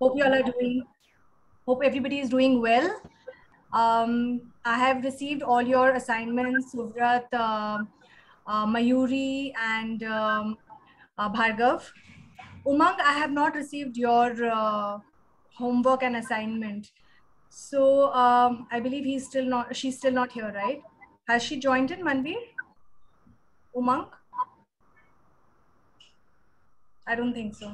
Hope you all are doing. Hope everybody is doing well. I have received all your assignments, Suvrat, Mayuri, and Bhargav. Umang, I have not received your homework and assignment. So I believe she's still not here, right? Has she joined in, Manveer? Umang? I don't think so.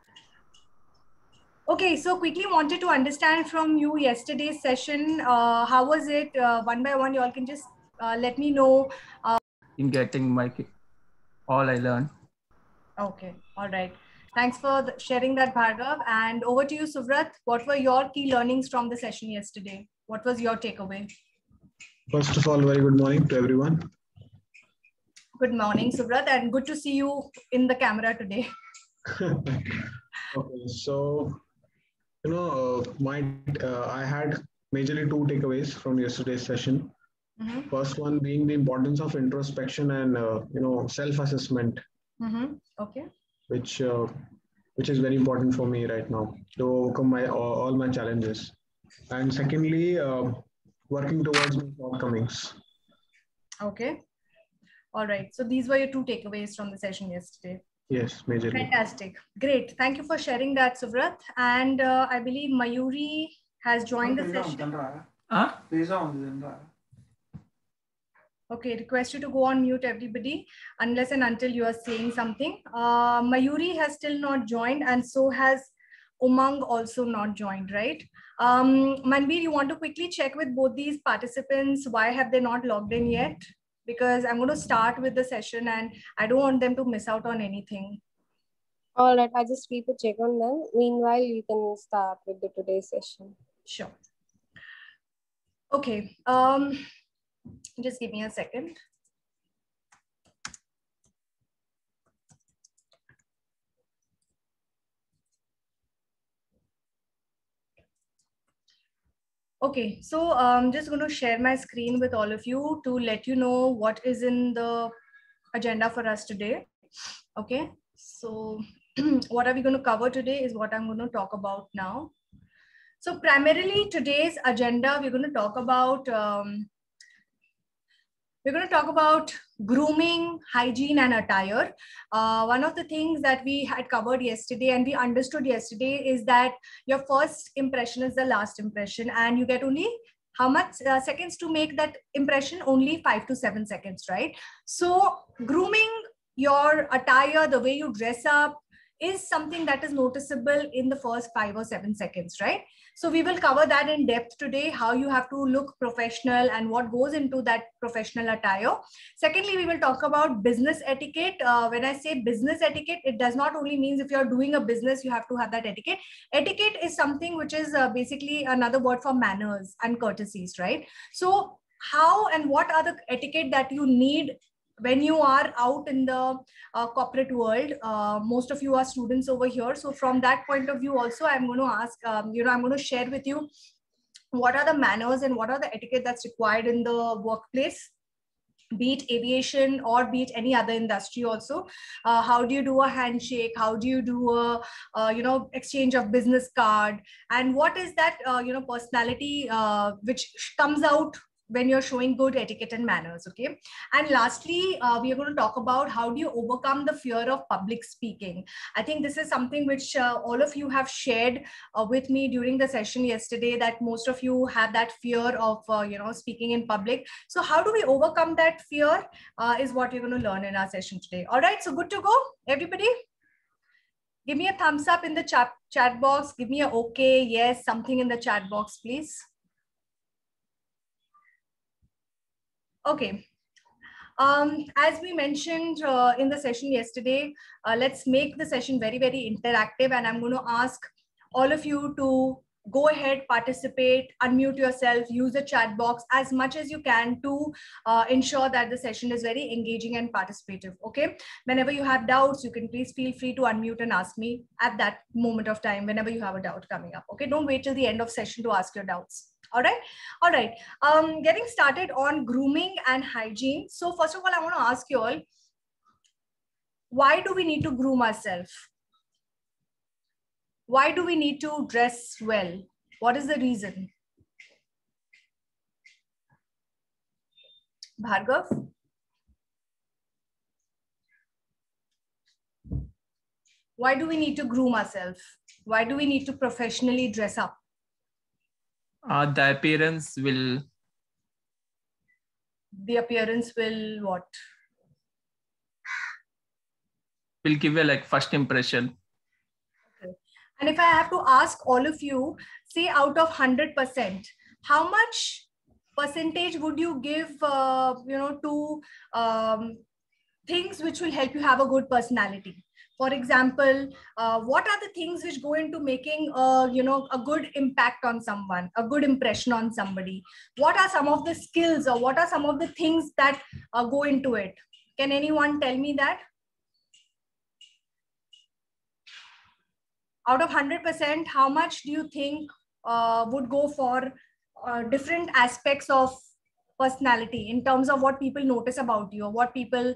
Okay, so quickly wanted to understand from you yesterday's session. How was it? One by one, you all can just let me know. In getting all I learned. Okay, all right. Thanks for sharing that, Bhargav. And over to you, Suvrat. What were your key learnings from the session yesterday? What was your takeaway? First of all, very good morning to everyone. Good morning, Suvrat, and good to see you in the camera today. Okay, so I had majorly two takeaways from yesterday's session. Mm-hmm. First one being the importance of introspection and self-assessment. Mm-hmm. Okay. Which is very important for me right now to overcome all my challenges. And secondly, working towards my shortcomings. Okay. All right. So these were your two takeaways from the session yesterday. Yes, majorly. Fantastic. Great. Thank you for sharing that, Suvrat. And I believe Mayuri has joined the session. Okay, request you to go on mute, everybody, unless and until you are saying something. Mayuri has still not joined, and so has Umang also not joined, right? Manveer, you want to quickly check with both these participants, why have they not logged in yet? Because I'm going to start with the session and I don't want them to miss out on anything. All right, I just need to check on them. Meanwhile, we can start with the today's session. Sure. Okay. Just give me a second. Okay, so I'm just going to share my screen with all of you to let you know what is in the agenda for us today. Okay, so what are we going to cover today is what I'm going to talk about now. So primarily today's agenda, we're going to talk about grooming, hygiene, and attire. One of the things that we had covered yesterday and we understood yesterday is that your first impression is the last impression, and you get only how much seconds to make that impression? Only 5 to 7 seconds, right? So grooming your attire, the way you dress up, is something that is noticeable in the first 5 or 7 seconds, right? So we will cover that in depth today, how you have to look professional and what goes into that professional attire. Secondly, we will talk about business etiquette. When I say business etiquette, it does not only mean if you're doing a business, you have to have that etiquette. Etiquette is something which is basically another word for manners and courtesies, right? So how and what are the etiquette that you need when you are out in the corporate world? Most of you are students over here. So from that point of view also, I'm going to ask, I'm going to share with you what are the manners and what are the etiquette that's required in the workplace, be it aviation or be it any other industry also. How do you do a handshake? How do you do a, exchange of business card? And what is that, personality which comes out when you're showing good etiquette and manners, okay? And lastly, we are going to talk about how do you overcome the fear of public speaking. I think this is something which all of you have shared with me during the session yesterday, that most of you have that fear of, speaking in public. So how do we overcome that fear is what we're going to learn in our session today. All right, so good to go, everybody? Give me a thumbs up in the chat box. Give me a okay, yes, something in the chat box, please. Okay. As we mentioned in the session yesterday, let's make the session very, very interactive. And I'm going to ask all of you to go ahead, participate, unmute yourself, use the chat box as much as you can to ensure that the session is very engaging and participative. Okay. Whenever you have doubts, you can please feel free to unmute and ask me at that moment of time, whenever you have a doubt coming up. Okay. Don't wait till the end of session to ask your doubts. All right. All right. Getting started on grooming and hygiene. So first of all, I want to ask you all, why do we need to groom ourselves? Why do we need to dress well? What is the reason? Bhargav? Why do we need to groom ourselves? Why do we need to professionally dress up? The appearance will. The appearance will what? Will give a like first impression. Okay. And if I have to ask all of you, say out of 100%, how much percentage would you give, to things which will help you have a good personality? For example, what are the things which go into making, a good impact on someone, a good impression on somebody? What are some of the skills or what are some of the things that go into it? Can anyone tell me that? Out of 100%, how much do you think would go for different aspects of personality in terms of what people notice about you, or what people,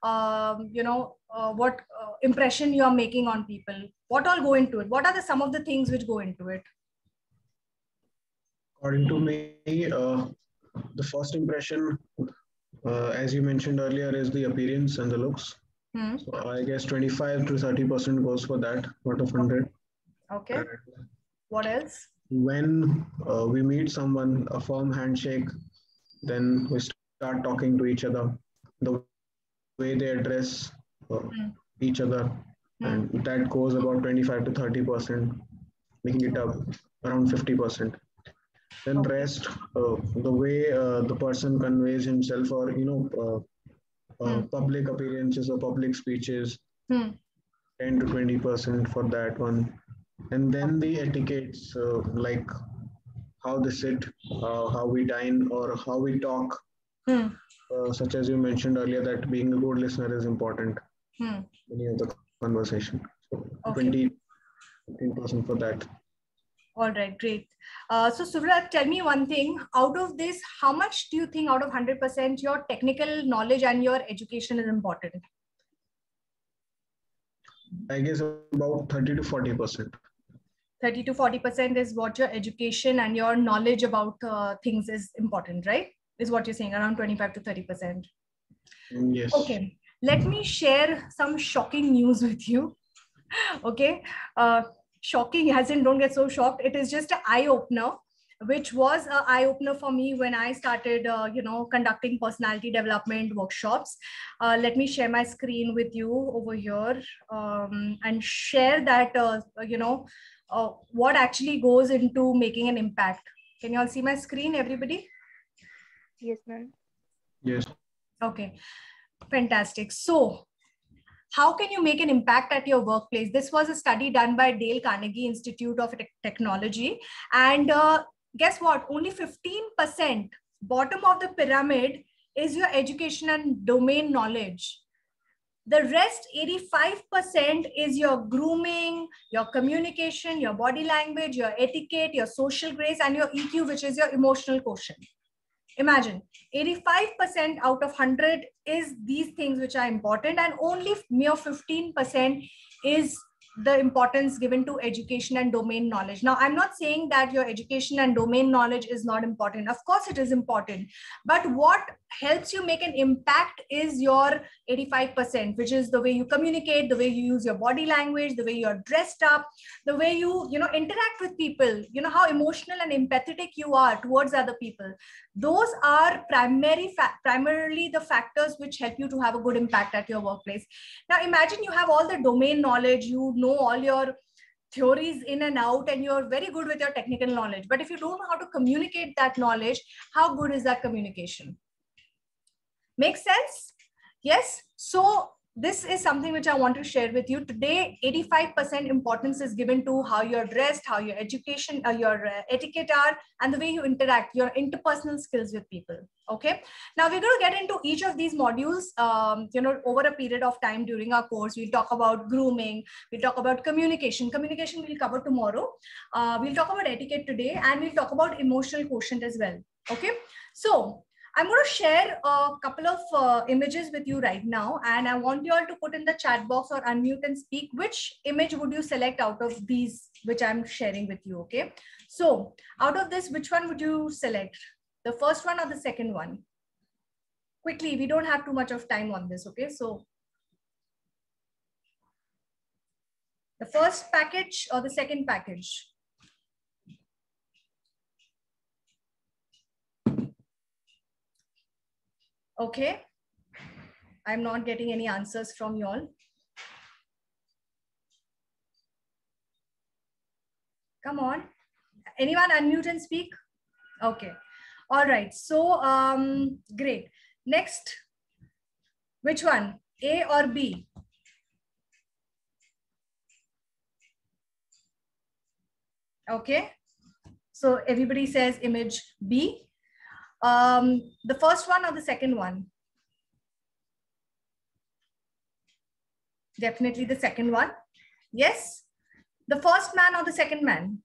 what impression you are making on people? What all go into it? What are some of the things which go into it? According to me, the first impression, as you mentioned earlier, is the appearance and the looks. So I guess 25 to 30% goes for that out of 100. Okay. What else? When we meet someone, a firm handshake, then we start talking to each other, the way they address each other, and that goes about 25 to 30%, making it up around 50%. Then rest, the way the person conveys himself, or public appearances or public speeches, 10 to 20% for that one. And then the etiquettes, like how they sit, how we dine, or how we talk, such as you mentioned earlier, that being a good listener is important in any of the conversation. So 20-15% for that. All right, great. So Subrata, tell me one thing. Out of this, how much do you think out of 100% your technical knowledge and your education is important? I guess about 30 to 40%. 30 to 40% is what your education and your knowledge about things is important, right? Is what you're saying, around 25 to 30%. Yes. Okay, let me share some shocking news with you. Okay, shocking as in don't get so shocked. It is just an eye opener, which was an eye opener for me when I started, conducting personality development workshops. Let me share my screen with you over here and share that, what actually goes into making an impact. Can you all see my screen, everybody? Yes, ma'am. Yes. Okay, fantastic. So how can you make an impact at your workplace? This was a study done by Dale Carnegie Institute of Technology. And guess what? Only 15%, bottom of the pyramid, is your education and domain knowledge. The rest, 85%, is your grooming, your communication, your body language, your etiquette, your social grace, and your EQ, which is your emotional quotient. Imagine 85% out of 100 is these things which are important, and only mere 15% is the importance given to education and domain knowledge. Now, I'm not saying that your education and domain knowledge is not important. Of course, it is important. But what helps you make an impact is your 85%, which is the way you communicate, the way you use your body language, the way you're dressed up, the way you, interact with people, how emotional and empathetic you are towards other people. Those are primarily the factors which help you to have a good impact at your workplace. Now, imagine you have all the domain knowledge, you know all your theories in and out, and you're very good with your technical knowledge. But if you don't know how to communicate that knowledge, how good is that communication? Make sense? Yes. So this is something which I want to share with you today. 85% importance is given to how you're dressed, how your education, your etiquette are, and the way you interact, your interpersonal skills with people. Okay. Now we're going to get into each of these modules, over a period of time during our course. We'll talk about grooming. We'll talk about communication. Communication we'll cover tomorrow. We'll talk about etiquette today, and we'll talk about emotional quotient as well. Okay. So I'm going to share a couple of images with you right now, and I want you all to put in the chat box or unmute and speak. Which image would you select out of these which I'm sharing with you. Okay. So out of this, which one would you select? The first one or the second one? Quickly, we don't have too much of time on this. Okay. So the first package or the second package? Okay. I'm not getting any answers from you all. Come on. Anyone unmute and speak? Okay. All right. So, great. Next, which one? A or B? Okay. So everybody says image B. The first one or the second one? Definitely the second one. Yes. The first man or the second man?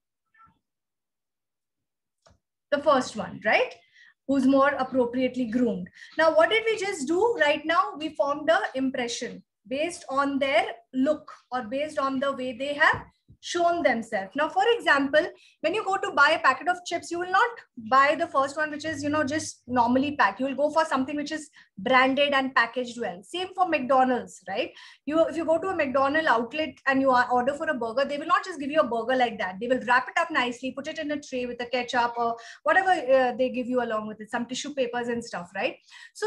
The first one, right? Who's more appropriately groomed. Now, what did we just do right now? We formed an impression based on their look or based on the way they have shown themselves. Now, for example, when you go to buy a packet of chips, you will not buy the first one, which is, just normally packed. You will go for something which is branded and packaged well. Same for McDonald's, right? If you go to a McDonald's outlet and you order for a burger, they will not just give you a burger like that. They will wrap it up nicely, put it in a tray with a ketchup or whatever they give you along with it, some tissue papers and stuff, right? So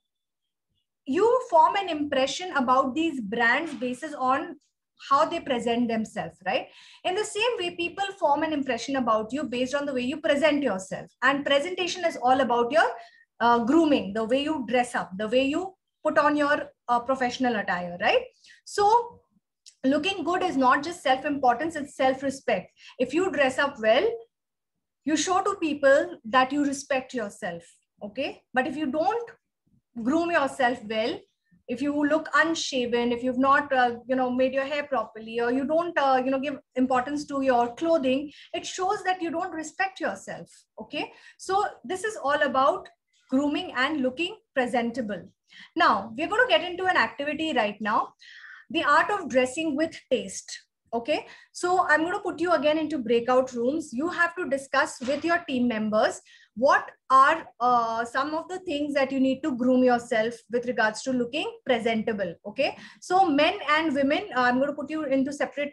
you form an impression about these brands based on how they present themselves, right? In the same way, people form an impression about you based on the way you present yourself. And presentation is all about your grooming, the way you dress up, the way you put on your professional attire, right? So looking good is not just self-importance, it's self-respect. If you dress up well, you show to people that you respect yourself, okay? But if you don't groom yourself well, if you look unshaven, if you've not made your hair properly, or you don't give importance to your clothing, it shows that you don't respect yourself. Okay, so this is all about grooming and looking presentable. Now we're going to get into an activity right now, the art of dressing with taste. Okay, so I'm going to put you again into breakout rooms. You have to discuss with your team members what are some of the things that you need to groom yourself with regards to looking presentable. Okay, so men and women, I'm going to put you into separate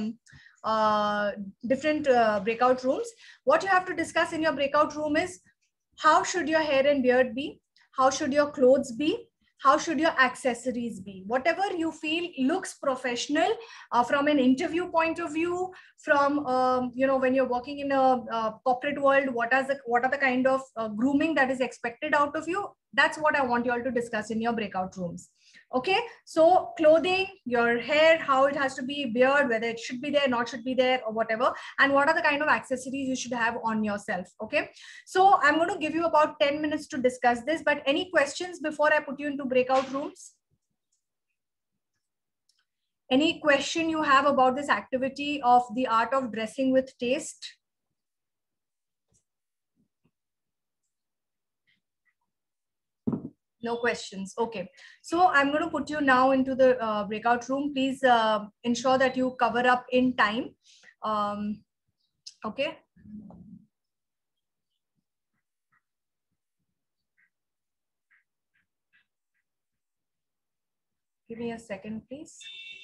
different breakout rooms. What you have to discuss in your breakout room is how should your hair and beard be, how should your clothes be, how should your accessories be, whatever you feel looks professional from an interview point of view, from when you're working in a corporate world, what are the kind of grooming that is expected out of you. That's what I want you all to discuss in your breakout rooms. Okay, so clothing, your hair, how it has to be, beard, whether it should be there, not should be there, or whatever, and what are the kind of accessories you should have on yourself. Okay, so I'm going to give you about 10 minutes to discuss this, but any questions before I put you into breakout rooms? Any question you have about this activity of the art of dressing with taste? No questions. Okay. So I'm going to put you now into the breakout room. Please ensure that you cover up in time. Okay. Give me a second, please.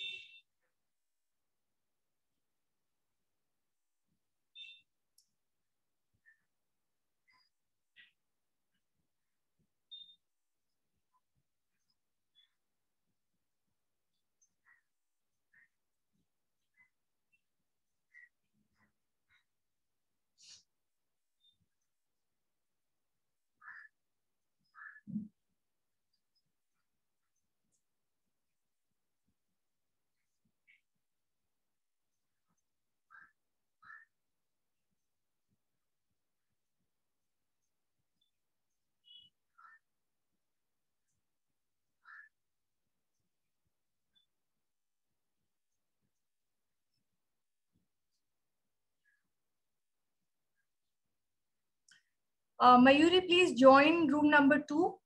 Mayuri, please join room number 2.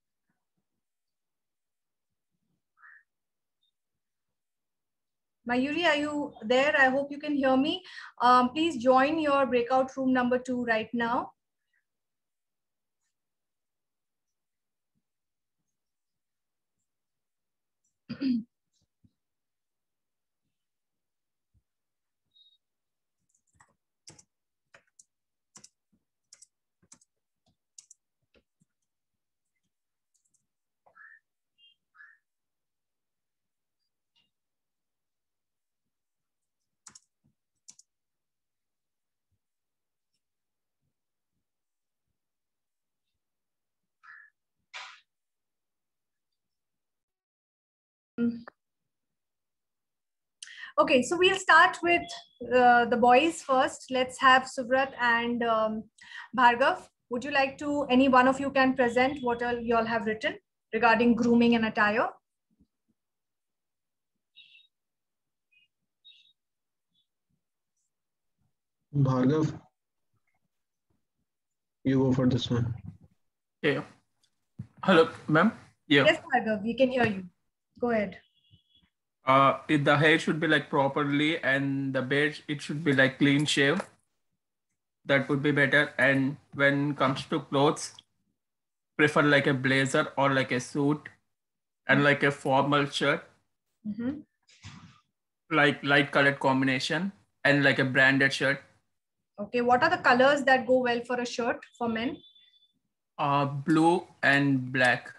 Mayuri, are you there? I hope you can hear me. Please join your breakout room number 2 right now. Okay, so we'll start with the boys first. Let's have Suvrat and Bhargav. Would you like to, any one of you can present what all you all have written regarding grooming and attire? Bhargav, you go for this one. Yeah. Hello, ma'am. Yeah. Yes, Bhargav, we can hear you. Go ahead. If the hair should be like properly and the beard, it should be like clean shave. That would be better. And when it comes to clothes, prefer like a blazer or like a suit and like a formal shirt, like light colored combination and like a branded shirt. Okay, what are the colors that go well for a shirt for men? Blue and black.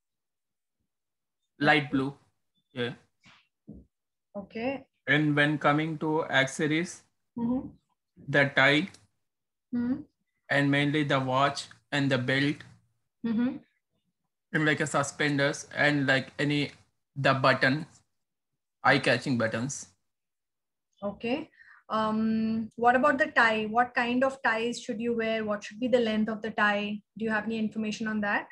Light blue. Yeah. Okay. And when coming to accessories, the tie and mainly the watch and the belt and like a suspenders and like the button, eye-catching buttons. Okay. What about the tie? What kind of ties should you wear? What should be the length of the tie? Do you have any information on that?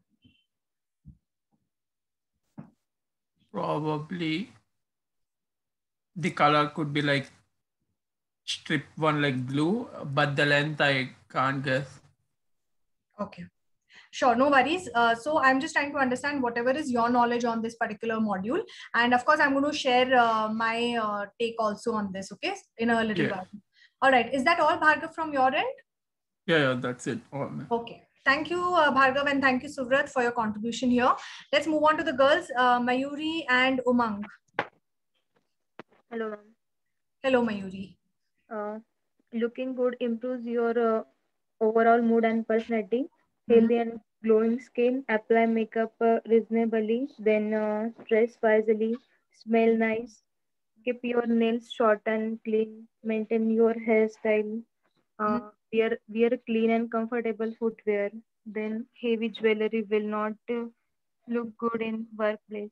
Probably the color could be like strip one like blue, but the length I can't guess. Okay. Sure, no worries. So I'm just trying to understand whatever is your knowledge on this particular module. And of course, I'm going to share my take also on this, okay, in a little while. All right. Is that all, Bhargav, from your end? Yeah, that's it. Okay. Thank you, Bhargav, and thank you, Suvrat, for your contribution here. Let's move on to the girls, Mayuri and Umang. Hello, ma'am. Hello, Mayuri. Looking good improves your overall mood and personality. Healthy and glowing skin. Apply makeup reasonably. Then dress wisely. Smell nice. Keep your nails short and clean. Maintain your hairstyle. Wear clean and comfortable footwear. Then heavy jewelry will not look good in workplace.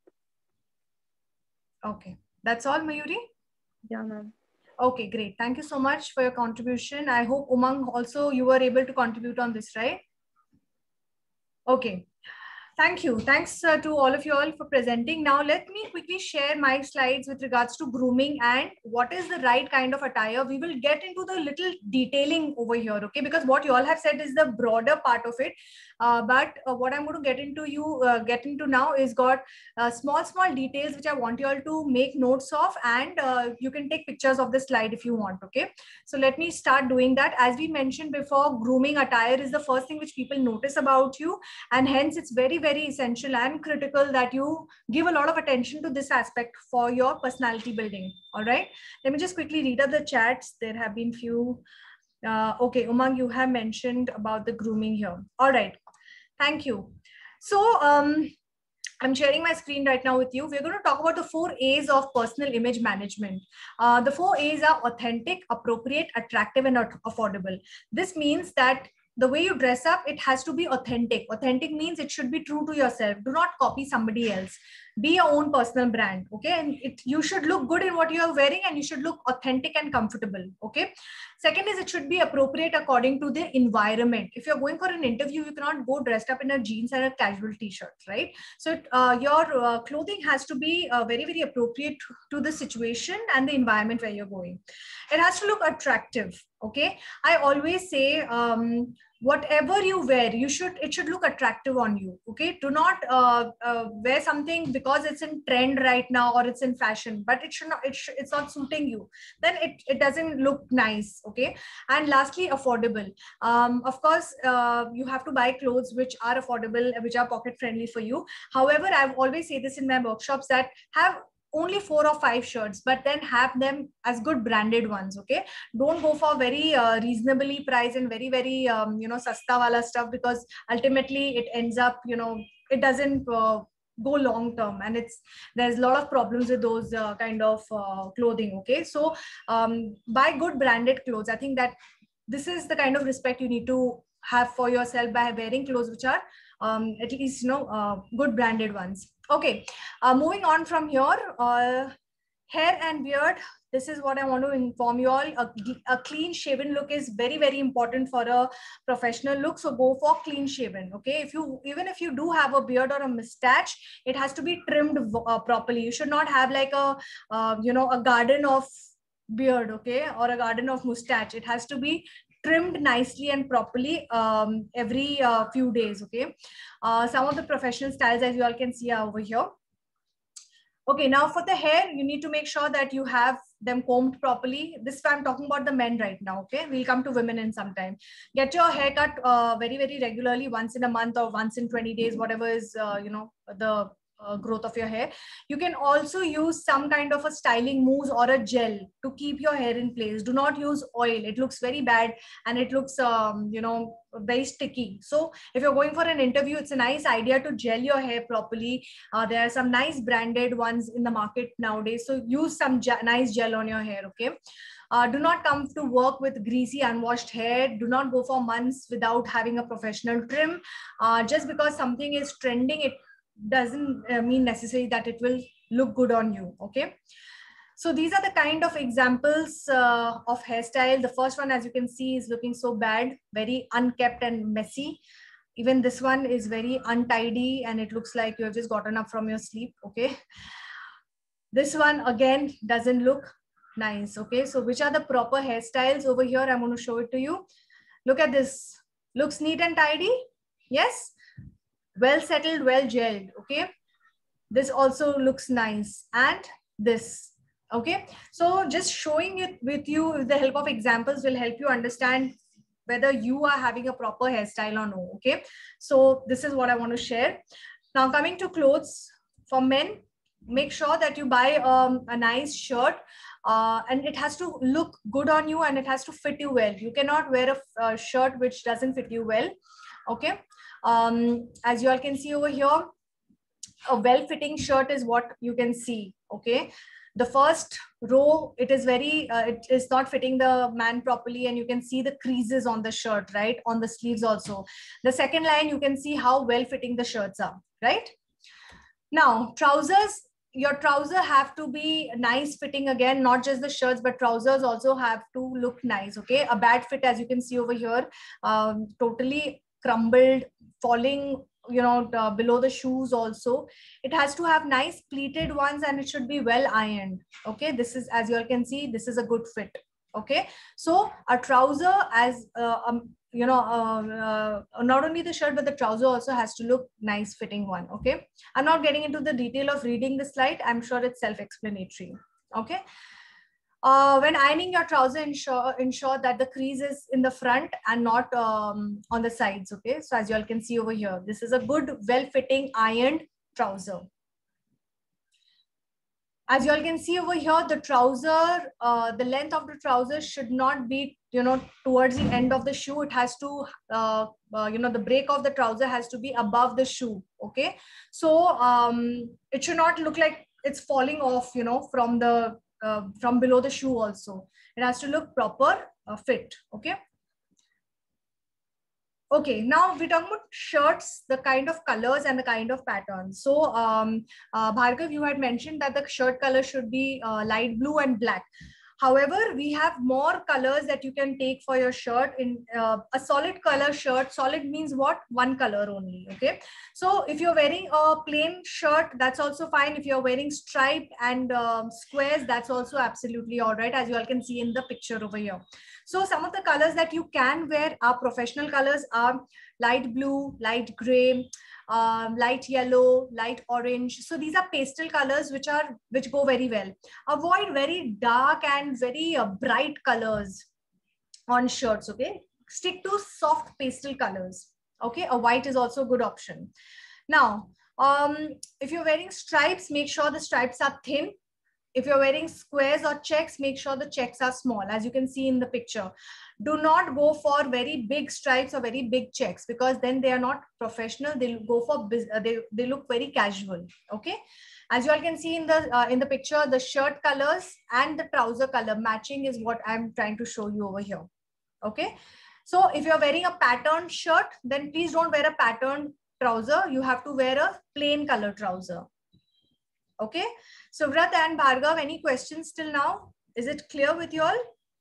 Okay. That's all, Mayuri? Yeah, ma'am. Okay, great. Thank you so much for your contribution. I hope, Umang, also you were able to contribute on this, right? Okay. Thank you. Thanks to all of you all for presenting. Now, let me quickly share my slides with regards to grooming and what is the right kind of attire. We will get into the little detailing over here, okay? Because what you all have said is the broader part of it. But what I'm going to get into now is got small details which I want you all to make notes of, and you can take pictures of the slide if you want, okay? So let me start doing that. As we mentioned before, grooming attire is the first thing which people notice about you, and hence it's very essential and critical that you give a lot of attention to this aspect for your personality building. All right, let me just quickly read out the chats. There have been few. Okay, Umang, you have mentioned about the grooming here. All right, thank you. So I'm sharing my screen right now with you. We're going to talk about the 4 A's of personal image management. The 4 A's are authentic, appropriate, attractive, and affordable. This means that the way you dress up, it has to be authentic. Authentic means it should be true to yourself. Do not copy somebody else. Be your own personal brand, okay? And you should look good in what you are wearing, and you should look authentic and comfortable, okay? Second is it should be appropriate according to the environment. If you're going for an interview, you cannot go dressed up in a jeans and a casual t-shirt, right? So your clothing has to be very appropriate to the situation and the environment where you're going. It has to look attractive, okay? I always say whatever you wear, it should look attractive on you. Okay, do not wear something because it's in trend right now or it's in fashion, but it should not, it's not suiting you, then it doesn't look nice. Okay, and lastly, affordable. Of course, you have to buy clothes which are affordable, which are pocket friendly for you. However, I've always say this in my workshops, that have only 4 or 5 shirts, but then have them as good branded ones. Okay, don't go for very reasonably priced and very sasta wala stuff, because ultimately it ends up, it doesn't go long term, and there's a lot of problems with those kind of clothing. Okay, so buy good branded clothes. I think that this is the kind of respect you need to have for yourself by wearing clothes which are at least good branded ones. Okay, moving on from here, hair and beard. This is what I want to inform you all. A clean shaven look is very important for a professional look. So go for clean shaven. Okay, even if you do have a beard or a mustache, it has to be trimmed properly. You should not have like a a garden of beard, okay, or a garden of mustache. It has to be trimmed nicely and properly every few days. Okay, some of the professional styles, as you all can see, are over here. Okay, now for the hair, you need to make sure that you have them combed properly. This I'm talking about the men right now. Okay, we'll come to women in some time. Get your hair cut very regularly, once in a month or once in 20 days, whatever is the growth of your hair. You can also use some kind of a styling mousse or a gel to keep your hair in place. Do not use oil. It looks very bad and it looks very sticky. So if you're going for an interview, it's a nice idea to gel your hair properly. There are some nice branded ones in the market nowadays, so use some nice gel on your hair. Okay, do not come to work with greasy unwashed hair. Do not go for months without having a professional trim. Just because something is trending, it doesn't mean necessarily that it will look good on you. Okay, so these are the kind of examples of hairstyle. The first one, as you can see, is looking so bad, very unkept and messy. Even this one is very untidy and it looks like you have just gotten up from your sleep. Okay, this one again doesn't look nice. Okay, so which are the proper hairstyles over here? I'm going to show it to you. Look at this. Looks neat and tidy. Yes, well settled, well gelled. Okay, this also looks nice, and this. Okay, so just showing it with you with the help of examples will help you understand whether you are having a proper hairstyle or no. Okay, so this is what I want to share. Now coming to clothes for men, make sure that you buy a nice shirt and it has to look good on you and it has to fit you well. You cannot wear a shirt which doesn't fit you well. Okay, as you all can see over here, a well-fitting shirt is what you can see. Okay, the first row, it is very it is not fitting the man properly, and you can see the creases on the shirt, right, on the sleeves also. The second line, you can see how well fitting the shirts are, right? Now trousers, your trouser have to be nice fitting again, not just the shirts, but trousers also have to look nice. Okay, a bad fit, as you can see over here, totally crumbled, falling below the shoes also. It has to have nice pleated ones and it should be well ironed. Okay, this is, as you all can see, this is a good fit. Okay, so a trouser, as not only the shirt but the trouser also has to look nice fitting one. Okay, I'm not getting into the detail of reading the slide. I'm sure it's self-explanatory. Okay, when ironing your trouser, ensure that the crease is in the front and not on the sides. Okay, so as you all can see over here, this is a good, well-fitting ironed trouser. As you all can see over here, the trouser, the length of the trouser should not be towards the end of the shoe. It has to the break of the trouser has to be above the shoe. Okay, so it should not look like it's falling off from below the shoe also. It has to look proper fit. Okay. Okay, now we're talking about shirts, the kind of colors and the kind of patterns. So Bhargav, you had mentioned that the shirt color should be light blue and black. However, we have more colors that you can take for your shirt. In a solid color shirt, solid means what? One color only. Okay, so if you're wearing a plain shirt, that's also fine. If you're wearing stripe and squares, that's also absolutely all right, as you all can see in the picture over here. So some of the colors that you can wear are professional colors are light blue, light gray, light yellow, light orange. So these are pastel colors which go very well. Avoid very dark and very bright colors on shirts. Okay, stick to soft pastel colors. Okay, a white is also a good option. Now, if you're wearing stripes, make sure the stripes are thin. If you're wearing squares or checks, make sure the checks are small, as you can see in the picture. Do not go for very big stripes or very big checks, because then they are not professional. They go for they look very casual. Okay, as you all can see in the picture, the shirt colors and the trouser color matching is what I'm trying to show you over here. Okay, so if you're wearing a patterned shirt, then please don't wear a patterned trouser. You have to wear a plain color trouser. Okay, Suvrat and Bhargav, any questions till now? Is it clear with you all?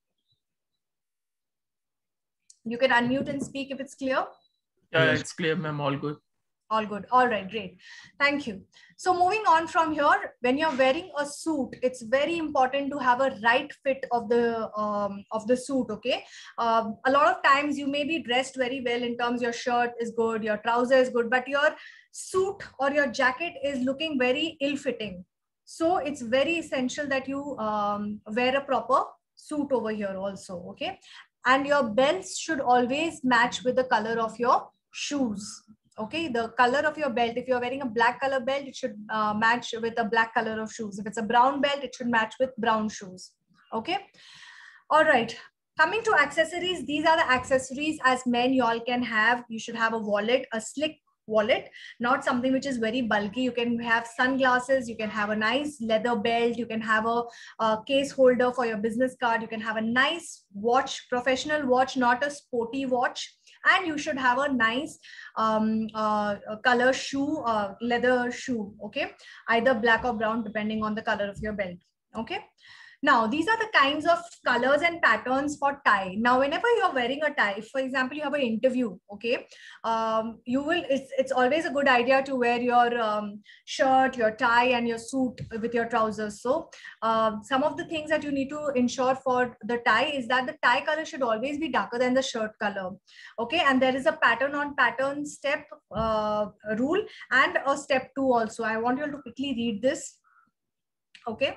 You can unmute and speak if it's clear. Yeah, Yes. it's clear, ma'am. All good. All good. All right, great. Thank you. So moving on from here, when you're wearing a suit, it's very important to have a right fit of the suit. Okay. A lot of times you may be dressed very well in terms your shirt is good, your trouser is good, but your suit or your jacket is looking very ill-fitting. So it's very essential that you wear a proper suit over here also. Okay. And your belts should always match with the color of your shoes. Okay, the color of your belt, if you're wearing a black color belt, it should match with a black color of shoes. If it's a brown belt, it should match with brown shoes. Okay, all right. Coming to accessories, these are the accessories as men you all can have. You should have a wallet, a slick wallet, not something which is very bulky. You can have sunglasses, you can have a nice leather belt, you can have a case holder for your business card, you can have a nice watch, professional watch, not a sporty watch. And you should have a nice color shoe, leather shoe. Okay, either black or brown depending on the color of your belt. Okay, now these are the kinds of colors and patterns for tie. Now whenever you're wearing a tie, for example you have an interview, okay, it's always a good idea to wear your shirt, your tie and your suit with your trousers. So some of the things that you need to ensure for the tie is that the tie color should always be darker than the shirt color. Okay, and there is a pattern on pattern step rule and a step 2 also. I want you to quickly read this. Okay,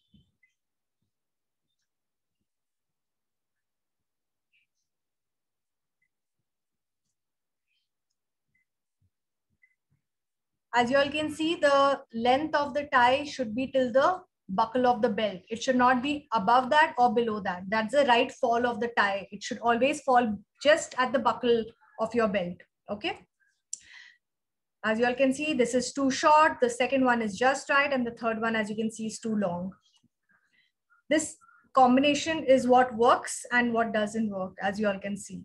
as you all can see, the length of the tie should be till the buckle of the belt. It should not be above that or below that. That's the right fall of the tie. It should always fall just at the buckle of your belt. Okay. As you all can see, this is too short. The second one is just right. And the third one, as you can see, is too long. This combination is what works and what doesn't work, as you all can see.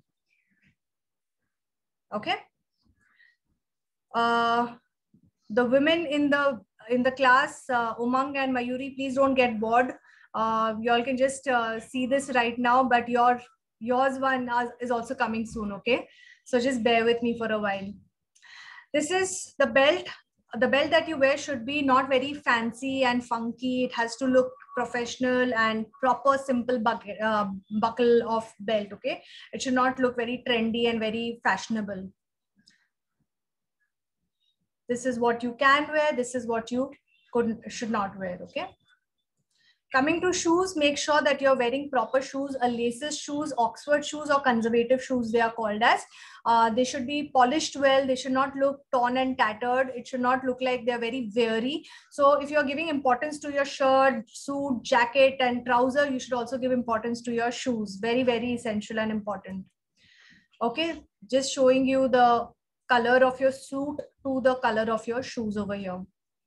Okay. The women in the class, Umang and Mayuri, please don't get bored. You all can just see this right now, but yours one is also coming soon. Okay, so just bear with me for a while. This is the belt. The belt that you wear should be not very fancy and funky. It has to look professional and proper, simple buckle of belt. Okay, it should not look very trendy and very fashionable. This is what you can wear. This is what you should not wear. Okay. Coming to shoes, make sure that you're wearing proper shoes, laces shoes, Oxford shoes, or conservative shoes they are called as. They should be polished well. They should not look torn and tattered. It should not look like they're very weary. So if you're giving importance to your shirt, suit, jacket, and trouser, you should also give importance to your shoes. Very, very essential and important. Okay, just showing you the color of your suit to the color of your shoes over here.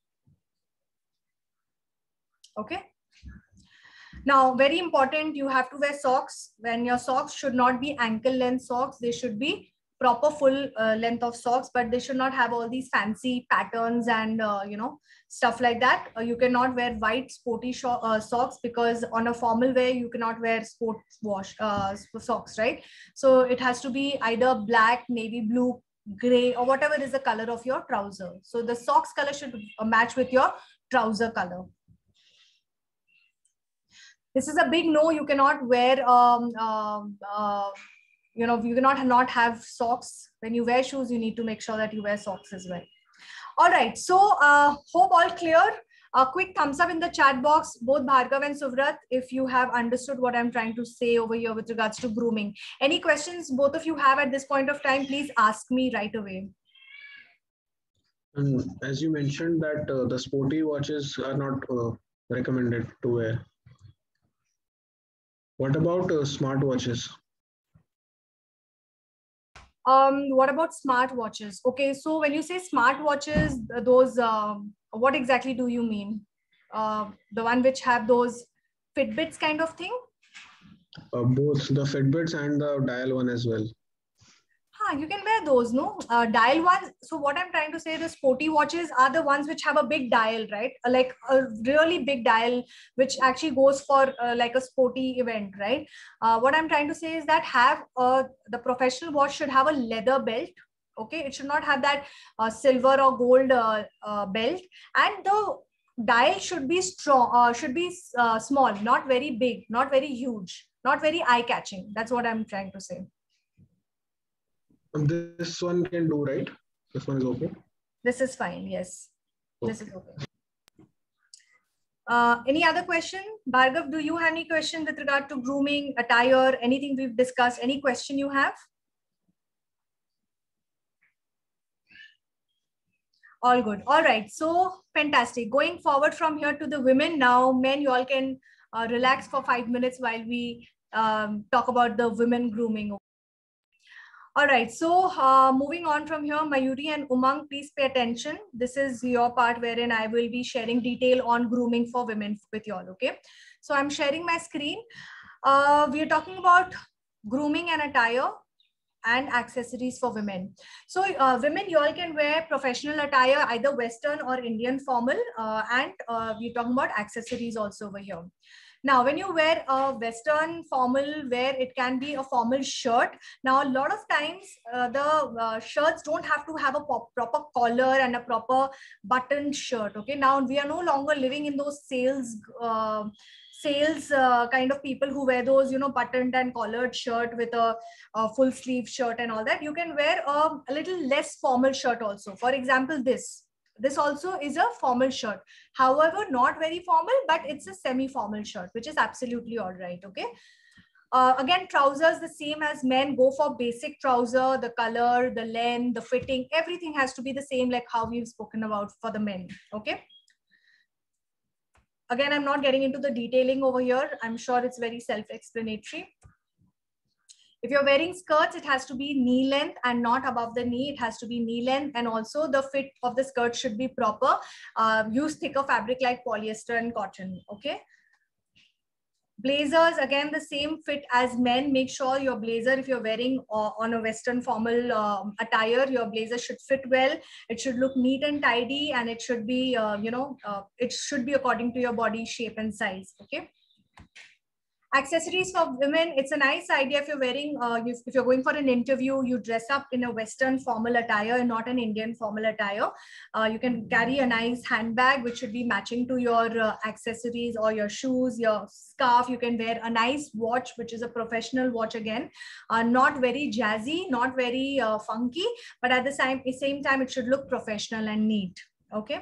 Okay. Now, very important, you have to wear socks. When your socks should not be ankle length socks, they should be proper full length of socks, but they should not have all these fancy patterns and stuff like that. You cannot wear white sporty socks, because on a formal wear you cannot wear sports socks, right? So it has to be either black, navy blue, gray, or whatever is the color of your trouser. So the socks color should match with your trouser color. This is a big no. You cannot wear, you cannot not have socks. When you wear shoes, you need to make sure that you wear socks as well. All right. So hope all clear. A quick thumbs up in the chat box, both Bhargav and Suvrat, if you have understood what I'm trying to say over here with regards to grooming. Any questions both of you have at this point of time, please ask me right away. And as you mentioned that the sporty watches are not recommended to wear. What about smart watches? What about smart watches? Okay, so when you say smart watches, those, what exactly do you mean? The one which have those Fitbits kind of thing? Both the Fitbits and the dial one as well. You can wear those, no? Dial ones. So what I'm trying to say, the sporty watches are the ones which have a big dial, right? Like a really big dial, which actually goes for like a sporty event, right? What I'm trying to say is that the professional watch should have a leather belt. Okay, it should not have that silver or gold belt, and the dial should be strong, small, not very big, not very huge, not very eye-catching. That's what I'm trying to say. This one can do, right? This one is okay. This is fine. Yes, okay. This is okay. Any other question? Bhargav, do you have any question with regard to grooming, attire, anything we've discussed? Any question you have? All good. All right. So fantastic. Going forward from here to the women now, men, you all can relax for 5 minutes while we talk about the women grooming. All right, so moving on from here, Mayuri and Umang, please pay attention. This is your part wherein I will be sharing detail on grooming for women with you all, okay? So I'm sharing my screen. We are talking about grooming and attire and accessories for women. So women, you all can wear professional attire, either Western or Indian formal, and we're talking about accessories also over here. Now, when you wear a Western formal wear, it can be a formal shirt. Now, a lot of times the shirts don't have to have a proper collar and a proper buttoned shirt. Okay. Now, we are no longer living in those sales kind of people who wear those, buttoned and collared shirt with a full sleeve shirt and all that. You can wear a little less formal shirt also. For example, this also is a formal shirt. However, not very formal, but it's a semi-formal shirt, which is absolutely all right. Okay. Again, trousers, the same as men. Go for basic trouser, the color, the length, the fitting, everything has to be the same, like how we've spoken about for the men. Okay. Again, I'm not getting into the detailing over here. I'm sure it's very self-explanatory. If you're wearing skirts, it has to be knee length and not above the knee. It has to be knee length, and also the fit of the skirt should be proper. Use thicker fabric like polyester and cotton. Okay. Blazers, again, the same fit as men. Make sure your blazer, if you're wearing on a Western formal attire, your blazer should fit well. It should look neat and tidy, and it should be, it should be according to your body shape and size. Okay. Accessories for women, it's a nice idea if you're wearing, if you're going for an interview, you dress up in a Western formal attire and not an Indian formal attire. You can carry a nice handbag, which should be matching to your accessories or your shoes, your scarf. You can wear a nice watch, which is a professional watch again, not very jazzy, not very funky, but at the same time, it should look professional and neat. Okay.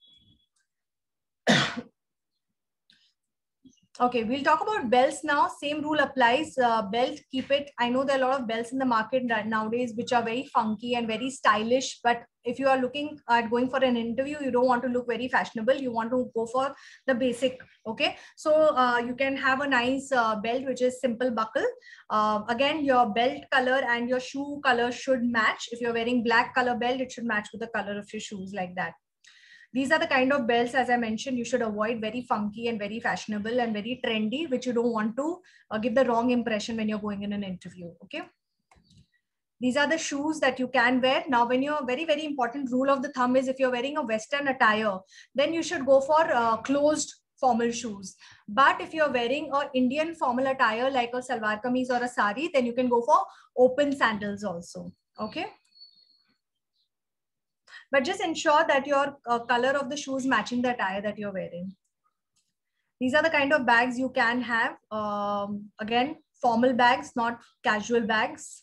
Okay, we'll talk about belts now. Same rule applies. Belt, keep it. I know there are a lot of belts in the market nowadays which are very funky and very stylish. But if you are looking at going for an interview, you don't want to look very fashionable. You want to go for the basic. Okay, so you can have a nice belt which is simple buckle. Again, your belt color and your shoe color should match. If you're wearing black color belt, it should match with the color of your shoes, like that. These are the kind of belts, as I mentioned, you should avoid very funky and very fashionable and very trendy, which you don't want to give the wrong impression when you're going in an interview. Okay. These are the shoes that you can wear. Now, when you're very, very important rule of the thumb is if you're wearing a Western attire, then you should go for closed formal shoes. But if you're wearing an Indian formal attire like a salwar kameez or a sari, then you can go for open sandals also. Okay. But just ensure that your color of the shoes matching the attire that you're wearing. These are the kind of bags you can have. Again, formal bags, not casual bags.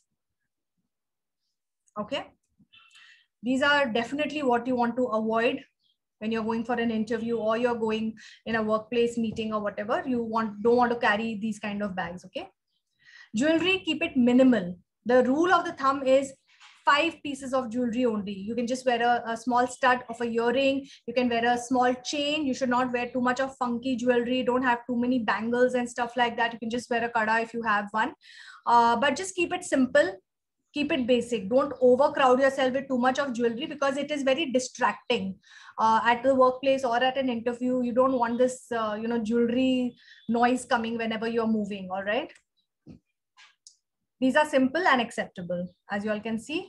Okay. These are definitely what you want to avoid when you're going for an interview or you're going in a workplace meeting or whatever. You don't want to carry these kind of bags. Okay. Jewelry, keep it minimal. The rule of the thumb is 5 pieces of jewelry only. You can just wear a small stud of a earring. You can wear a small chain. You should not wear too much of funky jewelry. Don't have too many bangles and stuff like that. You can just wear a kada if you have one. But just keep it simple. Keep it basic. Don't overcrowd yourself with too much of jewelry because it is very distracting at the workplace or at an interview. You don't want this, jewelry noise coming whenever you're moving. All right. These are simple and acceptable, as you all can see.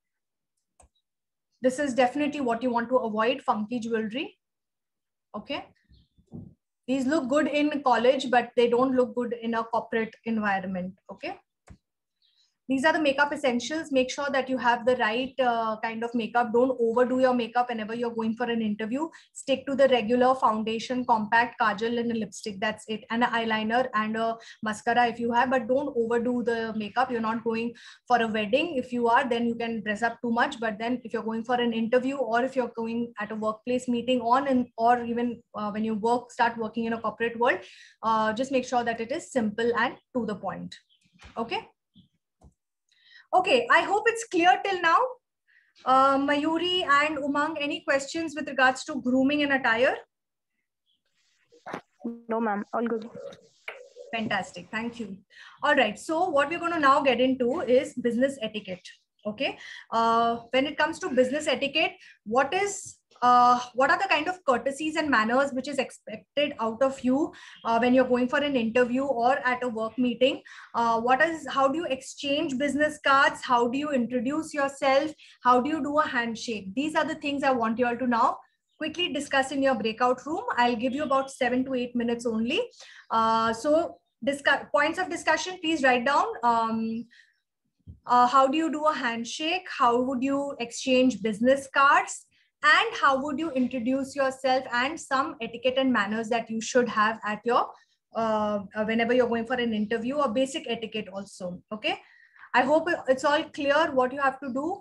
This is definitely what you want to avoid, funky jewelry. Okay. These look good in college, but they don't look good in a corporate environment. Okay. These are the makeup essentials. Make sure that you have the right kind of makeup. Don't overdo your makeup whenever you're going for an interview. Stick to the regular foundation, compact, kajal, and a lipstick. That's it. And an eyeliner and a mascara if you have, but don't overdo the makeup. You're not going for a wedding. If you are, then you can dress up too much. But then if you're going for an interview or if you're going at a workplace meeting or even when you start working in a corporate world, just make sure that it is simple and to the point. Okay. Okay, I hope it's clear till now. Mayuri and Umang, any questions with regards to grooming and attire? No, ma'am. All good. Fantastic. Thank you. All right. So what we're going to now get into is business etiquette. Okay. When it comes to business etiquette, what are the kind of courtesies and manners which is expected out of you when you're going for an interview or at a work meeting? How do you exchange business cards? How do you introduce yourself? How do you do a handshake? These are the things I want you all to now quickly discuss in your breakout room. I'll give you about 7 to 8 minutes only. So points of discussion, please write down. How do you do a handshake? How would you exchange business cards? And how would you introduce yourself, and some etiquette and manners that you should have at your, whenever you're going for an interview, or basic etiquette also. Okay. I hope it's all clear what you have to do.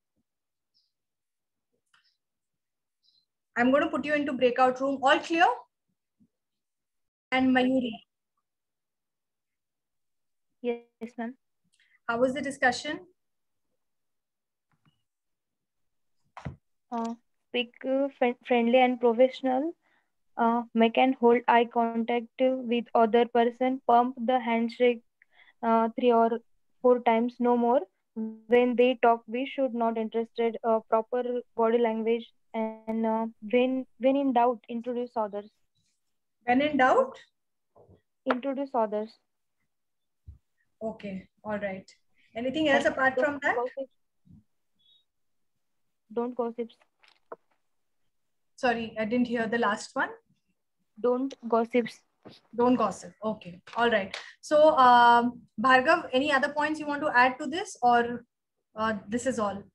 I'm going to put you into breakout room. All clear? And Mayuri. Yes, ma'am. How was the discussion? Speak friendly and professional. Make and hold eye contact with other person. Pump the handshake 3 or 4 times, no more. When they talk, we should not interested. Proper body language, and when in doubt, introduce others. When in doubt, introduce others. Okay. All right. Anything else apart from that? Don't gossip. Sorry, I didn't hear the last one. Don't gossip. Don't gossip. Okay. All right. So, Bhargav, any other points you want to add to this, or this is all?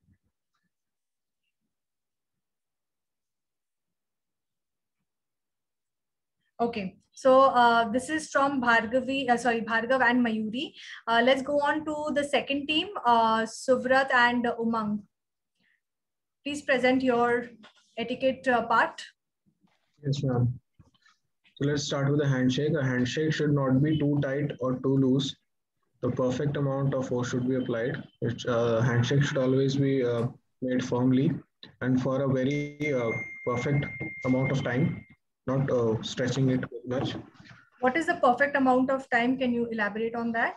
Okay. So this is from Bhargav and Mayuri. Let's go on to the second team, Suvrat and Umang. Please present your etiquette part. Yes, ma'am. So let's start with a handshake. A handshake should not be too tight or too loose. The perfect amount of force should be applied. Handshake should always be made firmly and for a very perfect amount of time, not stretching it too much. What is the perfect amount of time? Can you elaborate on that?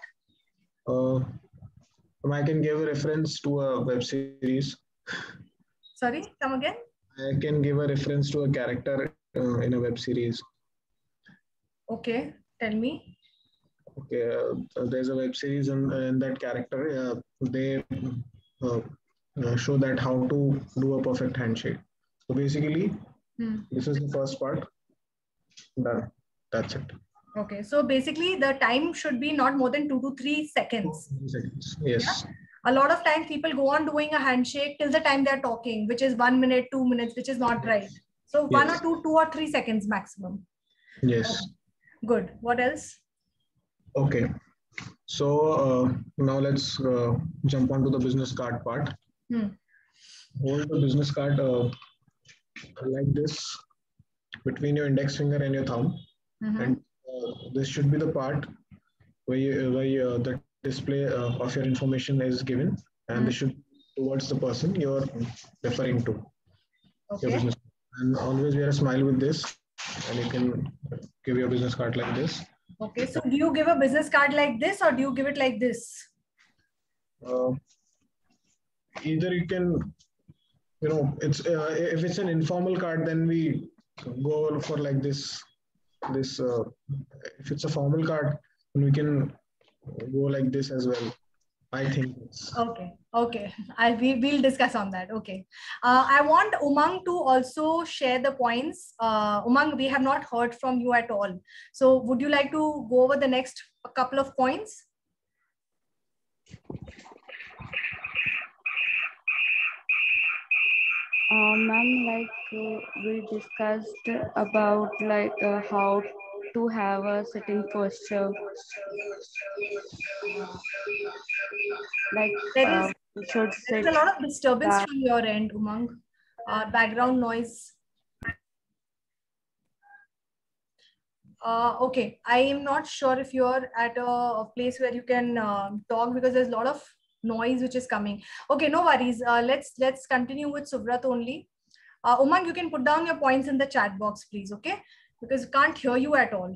I can give a reference to a web series. Sorry, come again? I can give a reference to a character in a web series. Okay, tell me. Okay, there's a web series in that character. They show that how to do a perfect handshake. So basically, this is the first part. Done. That's it. Okay, so basically the time should be not more than 2 to 3 seconds. 3 seconds. Yes. Yeah? A lot of times people go on doing a handshake till the time they're talking, which is 1 minute, 2 minutes, which is not right. So 1 or 2 or 3 seconds maximum. Yes. Good. What else? Okay. So now let's jump onto the business card part. Hold the business card like this between your index finger and your thumb, and this should be the part where the display of your information is given, and this should be towards the person you're referring to. Okay. Your business. And always wear a smile with this, and you can give your business card like this. Okay, so do you give a business card like this or do you give it like this? Either you can, it's if it's an informal card, then we go for like this. If it's a formal card, then we can go like this as well. I think. Okay. We'll discuss on that. Okay. I want Umang to also share the points. Umang, we have not heard from you at all. So would you like to go over the next couple of points? Ma'am, we discussed about how to have a sitting posture. There is a lot of disturbance from your end, Umang. Background noise. Okay, I am not sure if you're at a place where you can talk, because there's a lot of noise which is coming. Okay, no worries. Let's continue with Subrat only. Umang, you can put down your points in the chat box, please. Okay, because we can't hear you at all.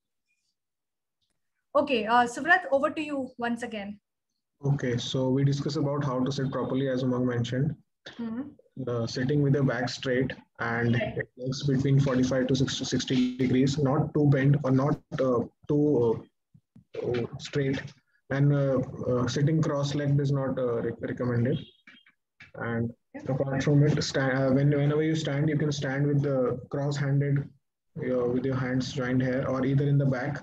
Okay, Subrat, over to you once again. Okay, so we discussed about how to sit properly, as Umang mentioned. Sitting with your back straight and legs between 45 to 60 degrees, not too bent or not too straight, and sitting cross-legged is not recommended. And apart from it, whenever you stand, you can stand with the cross-handed, with your hands joined here, or either in the back.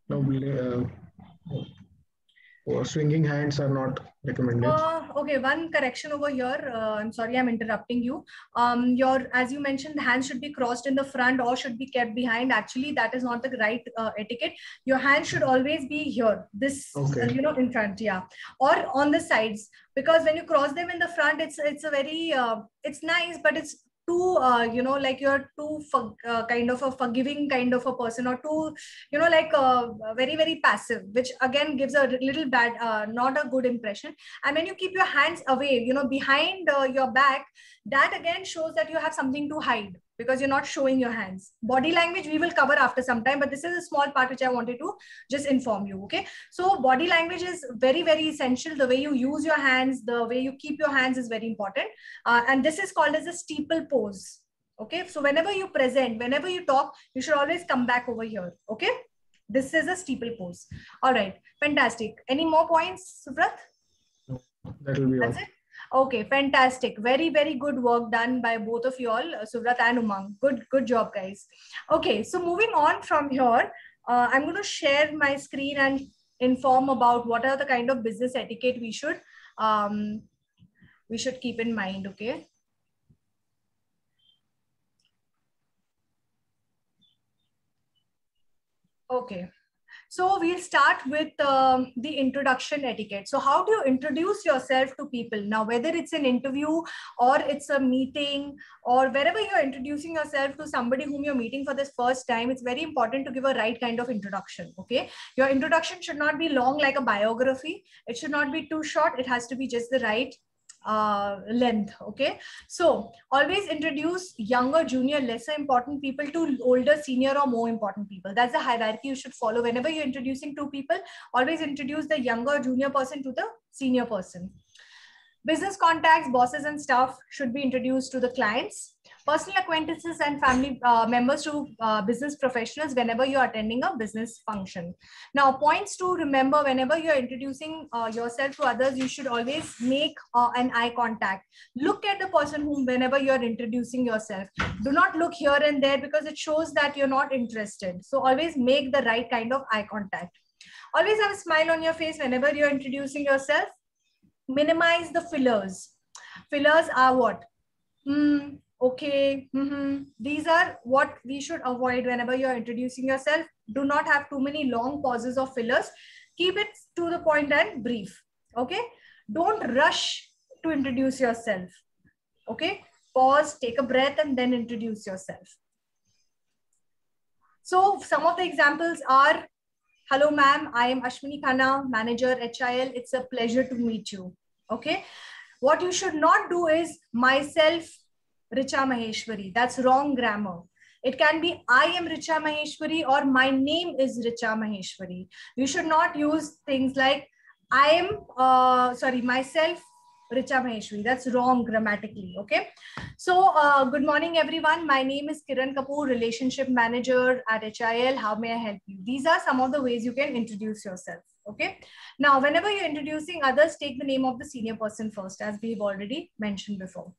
Swinging hands are not recommended. Okay, one correction over here. I'm sorry, I'm interrupting you. As you mentioned, the hands should be crossed in the front or should be kept behind. Actually, that is not the right etiquette. Your hands should always be here, this, in front, yeah, or on the sides. Because when you cross them in the front, it's a very, it's nice, but it's too, like you're too kind of a forgiving kind of a person, or too, very, very passive, which again gives a little bad, not a good impression. And when you keep your hands away, behind your back, that again shows that you have something to hide, because you're not showing your hands. Body language we will cover after some time, but this is a small part which I wanted to just inform you. Okay, so body language is very, very essential. The way you use your hands, the way you keep your hands is very important, and this is called as a steeple pose. Okay, so whenever you present, whenever you talk, you should always come back over here. Okay, this is a steeple pose. All right, fantastic. Any more points, Subrat? That will be all. That's it. Okay, fantastic. Very, very good work done by both of you all, Subrat and Umang. Good job, guys. Okay, so moving on from here, I'm going to share my screen and inform about what are the kind of business etiquette we should keep in mind. Okay. Okay. So we'll start with the introduction etiquette. So how do you introduce yourself to people? Now, whether it's an interview or it's a meeting or wherever you're introducing yourself to somebody whom you're meeting for this first time, it's very important to give a right kind of introduction. Okay. Your introduction should not be long like a biography. It should not be too short. It has to be just the right length. Okay, so always introduce younger, junior, lesser important people to older, senior, or more important people. That's the hierarchy you should follow. Whenever you're introducing two people, always introduce the younger, junior person to the senior person. Business contacts, bosses and staff should be introduced to the clients. Personal acquaintances and family members to business professionals whenever you're attending a business function. Now, points to remember: whenever you're introducing yourself to others, you should always make an eye contact. Look at the person whom whenever you're introducing yourself. Do not look here and there, because it shows that you're not interested. So always make the right kind of eye contact. Always have a smile on your face whenever you're introducing yourself. Minimize the fillers. Fillers are what? okay. These are what we should avoid whenever you're introducing yourself. Do not have too many long pauses or fillers. Keep it to the point and brief. Okay. Don't rush to introduce yourself. Okay. Pause, take a breath, and then introduce yourself. So some of the examples are, hello, ma'am. I am Ashwini Khanna, manager HIL. It's a pleasure to meet you. Okay. What you should not do is myself, Richa Maheshwari. That's wrong grammar. It can be I am Richa Maheshwari or my name is Richa Maheshwari. You should not use things like I am, myself, Richa Maheshwari. That's wrong grammatically. Okay. So good morning, everyone. My name is Kiran Kapoor, relationship manager at HIL. How may I help you? These are some of the ways you can introduce yourself. Okay. Now, whenever you're introducing others, take the name of the senior person first, as we've already mentioned before.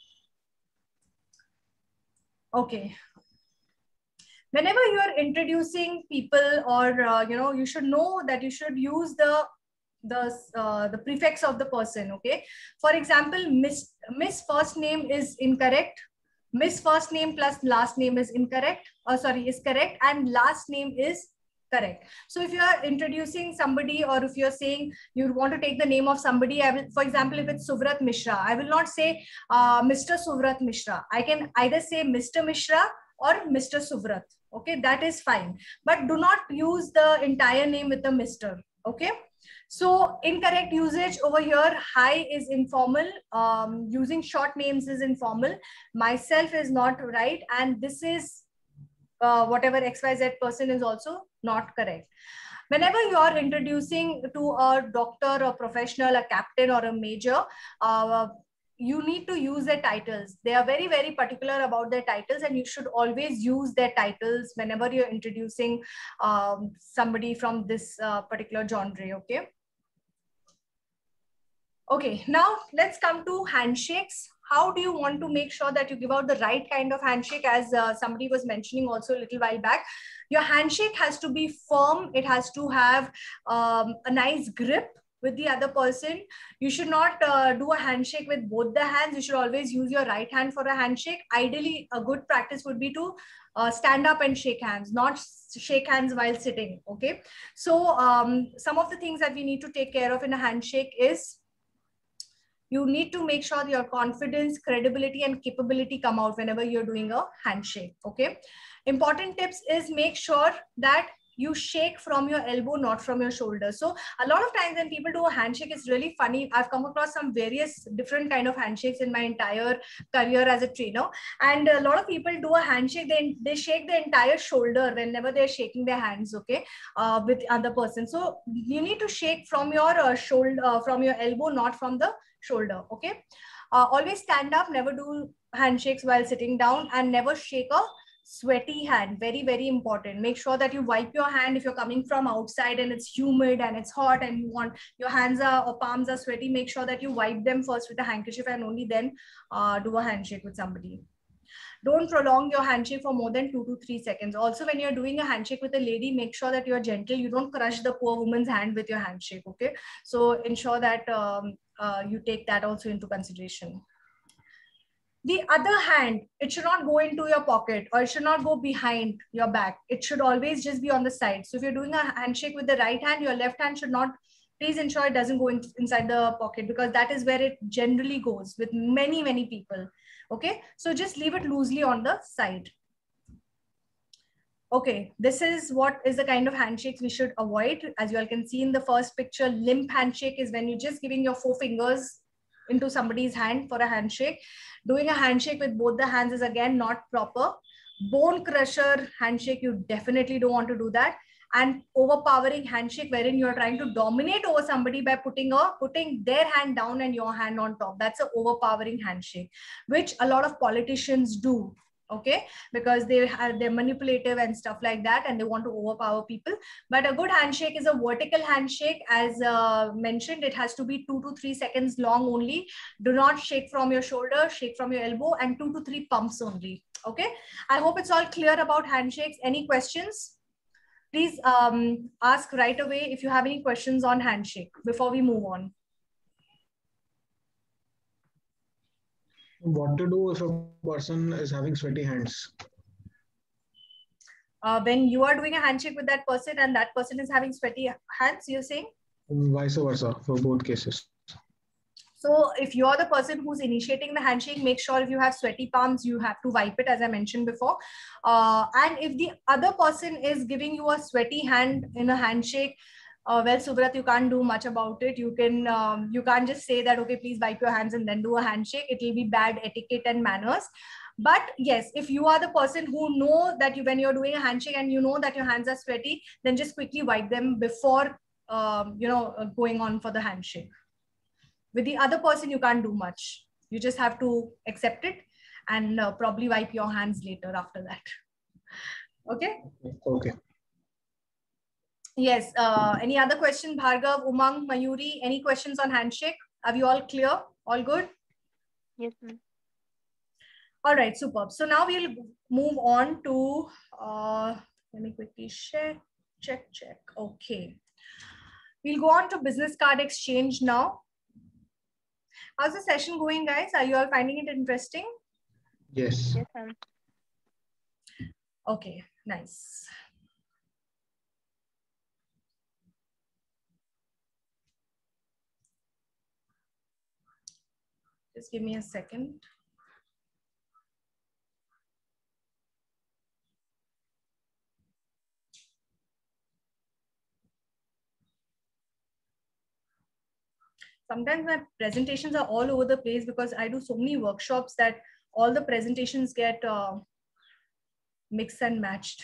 Okay. Whenever you are introducing people, or you should know that you should use the prefix of the person. Okay. For example, Miss first name is incorrect. Miss first name plus last name is incorrect. Is correct, and last name is correct. So if you are introducing somebody, or if you're saying you want to take the name of somebody, I will, for example, if it's Suvrat Mishra, I will not say Mr. Suvrat Mishra. I can either say Mr. Mishra or Mr. Suvrat. Okay, that is fine. But do not use the entire name with the Mr. Okay. So incorrect usage over here. Hi is informal. Using short names is informal. Myself is not right. And this is whatever XYZ person is also not correct. Whenever you are introducing to a doctor or professional, a captain or a major, you need to use their titles. They are very, very particular about their titles, and you should always use their titles whenever you're introducing somebody from this particular genre. Okay. Okay, now let's come to handshakes. How do you want to make sure that you give out the right kind of handshake? As somebody was mentioning also a little while back, your handshake has to be firm. It has to have a nice grip with the other person. You should not do a handshake with both the hands. You should always use your right hand for a handshake. Ideally, a good practice would be to stand up and shake hands, not shake hands while sitting. Okay. So some of the things that we need to take care of in a handshake is, you need to make sure your confidence, credibility, and capability come out whenever you're doing a handshake. Okay. Important tips is make sure that you shake from your elbow, not from your shoulder. So a lot of times when people do a handshake, it's really funny. I've come across some various different kind of handshakes in my entire career as a trainer. And a lot of people do a handshake, they shake the entire shoulder whenever they're shaking their hands, okay, with other person. So you need to shake from your shoulder, from your elbow, not from the shoulder. Okay. Always stand up, never do handshakes while sitting down, and never shake a sweaty hand. Very, very important. Make sure that you wipe your hand if you're coming from outside and it's humid and it's hot and you want your hands or palms are sweaty. Make sure that you wipe them first with a handkerchief and only then do a handshake with somebody. Don't prolong your handshake for more than 2 to 3 seconds. Also, when you're doing a handshake with a lady, make sure that you're gentle. You don't crush the poor woman's hand with your handshake. Okay. So ensure that you take that also into consideration. The other hand, it should not go into your pocket, or it should not go behind your back. It should always just be on the side. So if you're doing a handshake with the right hand, your left hand should not, please ensure it doesn't go inside the pocket, because that is where it generally goes with many, many people. Okay. So just leave it loosely on the side. Okay. This is what is the kind of handshakes we should avoid. As you all can see in the first picture, limp handshake is when you're just giving your 4 fingers into somebody's hand for a handshake. Doing a handshake with both the hands is again not proper. Bone crusher handshake, you definitely don't want to do that. And overpowering handshake, wherein you're trying to dominate over somebody by putting their hand down and your hand on top. That's an overpowering handshake, which a lot of politicians do. Okay, because they're manipulative and stuff like that, and they want to overpower people. But a good handshake is a vertical handshake. As mentioned, it has to be 2 to 3 seconds long only. Do not shake from your shoulder, shake from your elbow, and 2 to 3 pumps only. Okay, I hope it's all clear about handshakes. Any questions? Please ask right away if you have any questions on handshake before we move on. What to do if a person is having sweaty hands? When you are doing a handshake with that person and that person is having sweaty hands, you're saying? Vice versa for both cases. So if you're the person who's initiating the handshake, make sure if you have sweaty palms, you have to wipe it, as I mentioned before. And if the other person is giving you a sweaty hand in a handshake, well, Subrat, you can't do much about it. You can't just say that, okay, please wipe your hands and then do a handshake. It will be bad etiquette and manners. But yes, if you are the person who know that when you're doing a handshake and you know that your hands are sweaty, then just quickly wipe them before, going on for the handshake. With the other person, you can't do much. You just have to accept it and probably wipe your hands later after that. Okay? Okay. Yes. Any other question, Bhargav, Umang, Mayuri? Any questions on handshake? Are we all clear? All good? Yes, ma'am. All right, superb. So now we'll move on to, let me quickly check. Okay. We'll go on to business card exchange now. How's the session going, guys? Are you all finding it interesting? Yes. Yes, ma'am. Okay, nice. Just give me a second. Sometimes my presentations are all over the place because I do so many workshops that all the presentations get mixed and matched.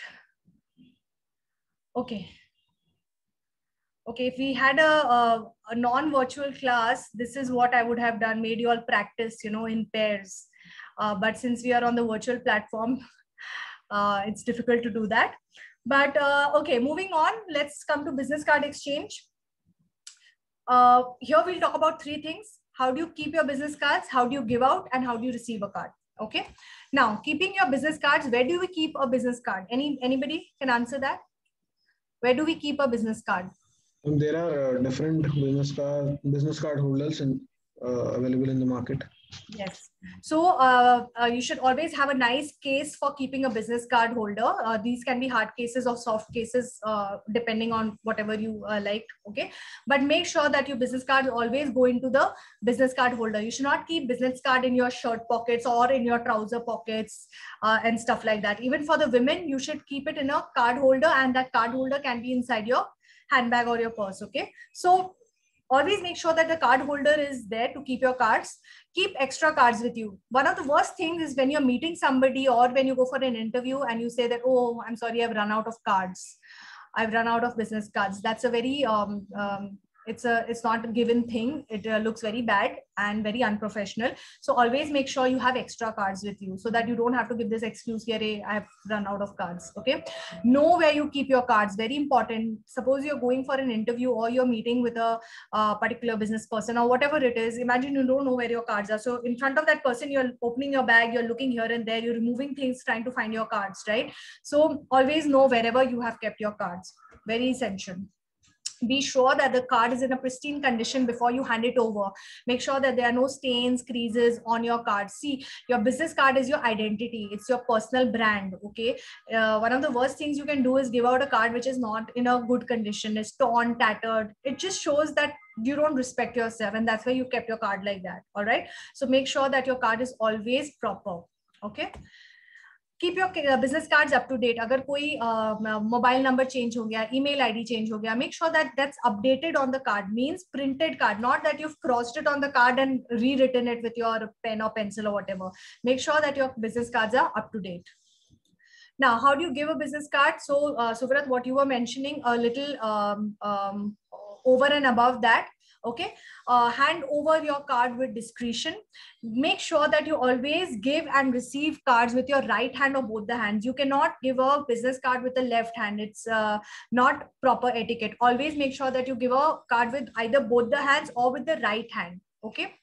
Okay. Okay, if we had a non-virtual class, this is what I would have done, made you all practice, in pairs. But since we are on the virtual platform, it's difficult to do that. But okay, moving on, let's come to business card exchange. Here we'll talk about three things. How do you keep your business cards? How do you give out? And how do you receive a card? Okay. Now, keeping your business cards, where do we keep a business card? Anybody can answer that? Where do we keep a business card? There are different business card holders available in the market. Yes. So you should always have a nice case for keeping a business card holder. These can be hard cases or soft cases, depending on whatever you like. Okay. But make sure that your business cards always go into the business card holder. You should not keep business card in your shirt pockets or in your trouser pockets and stuff like that. Even for the women, you should keep it in a card holder, and that card holder can be inside your handbag or your purse. Okay. So always make sure that the card holder is there to keep your cards. Keep extra cards with you. One of the worst things is when you're meeting somebody or when you go for an interview and you say that, oh, I'm sorry, I've run out of cards. I've run out of business cards. That's a very, it's not a given thing. It looks very bad and very unprofessional. So always make sure you have extra cards with you so that you don't have to give this excuse here, hey, I have run out of cards. Okay. Know where you keep your cards. Very important. Suppose you're going for an interview or you're meeting with a particular business person or whatever it is. Imagine you don't know where your cards are. So in front of that person, you're opening your bag, you're looking here and there, you're removing things, trying to find your cards, right? So always know wherever you have kept your cards. Very essential. Be sure that the card is in a pristine condition before you hand it over. Make sure that there are no stains, creases on your card. See, your business card is your identity. It's your personal brand. Okay. One of the worst things you can do is give out a card which is not in a good condition. It's torn, tattered. It just shows that you don't respect yourself, and that's why you kept your card like that. All right. So make sure that your card is always proper. Okay. Keep your business cards up to date. Agar koi mobile number change ho gaya, email ID change ho gaya, make sure that that's updated on the card. Means printed card, not that you've crossed it on the card and rewritten it with your pen or pencil or whatever. Make sure that your business cards are up to date. Now, how do you give a business card? So, Suvrat, what you were mentioning a little over and above that. Okay, hand over your card with discretion. Make sure that you always give and receive cards with your right hand or both the hands. You cannot give a business card with the left hand. It's not proper etiquette. Always make sure that you give a card with either both the hands or with the right hand. Okay.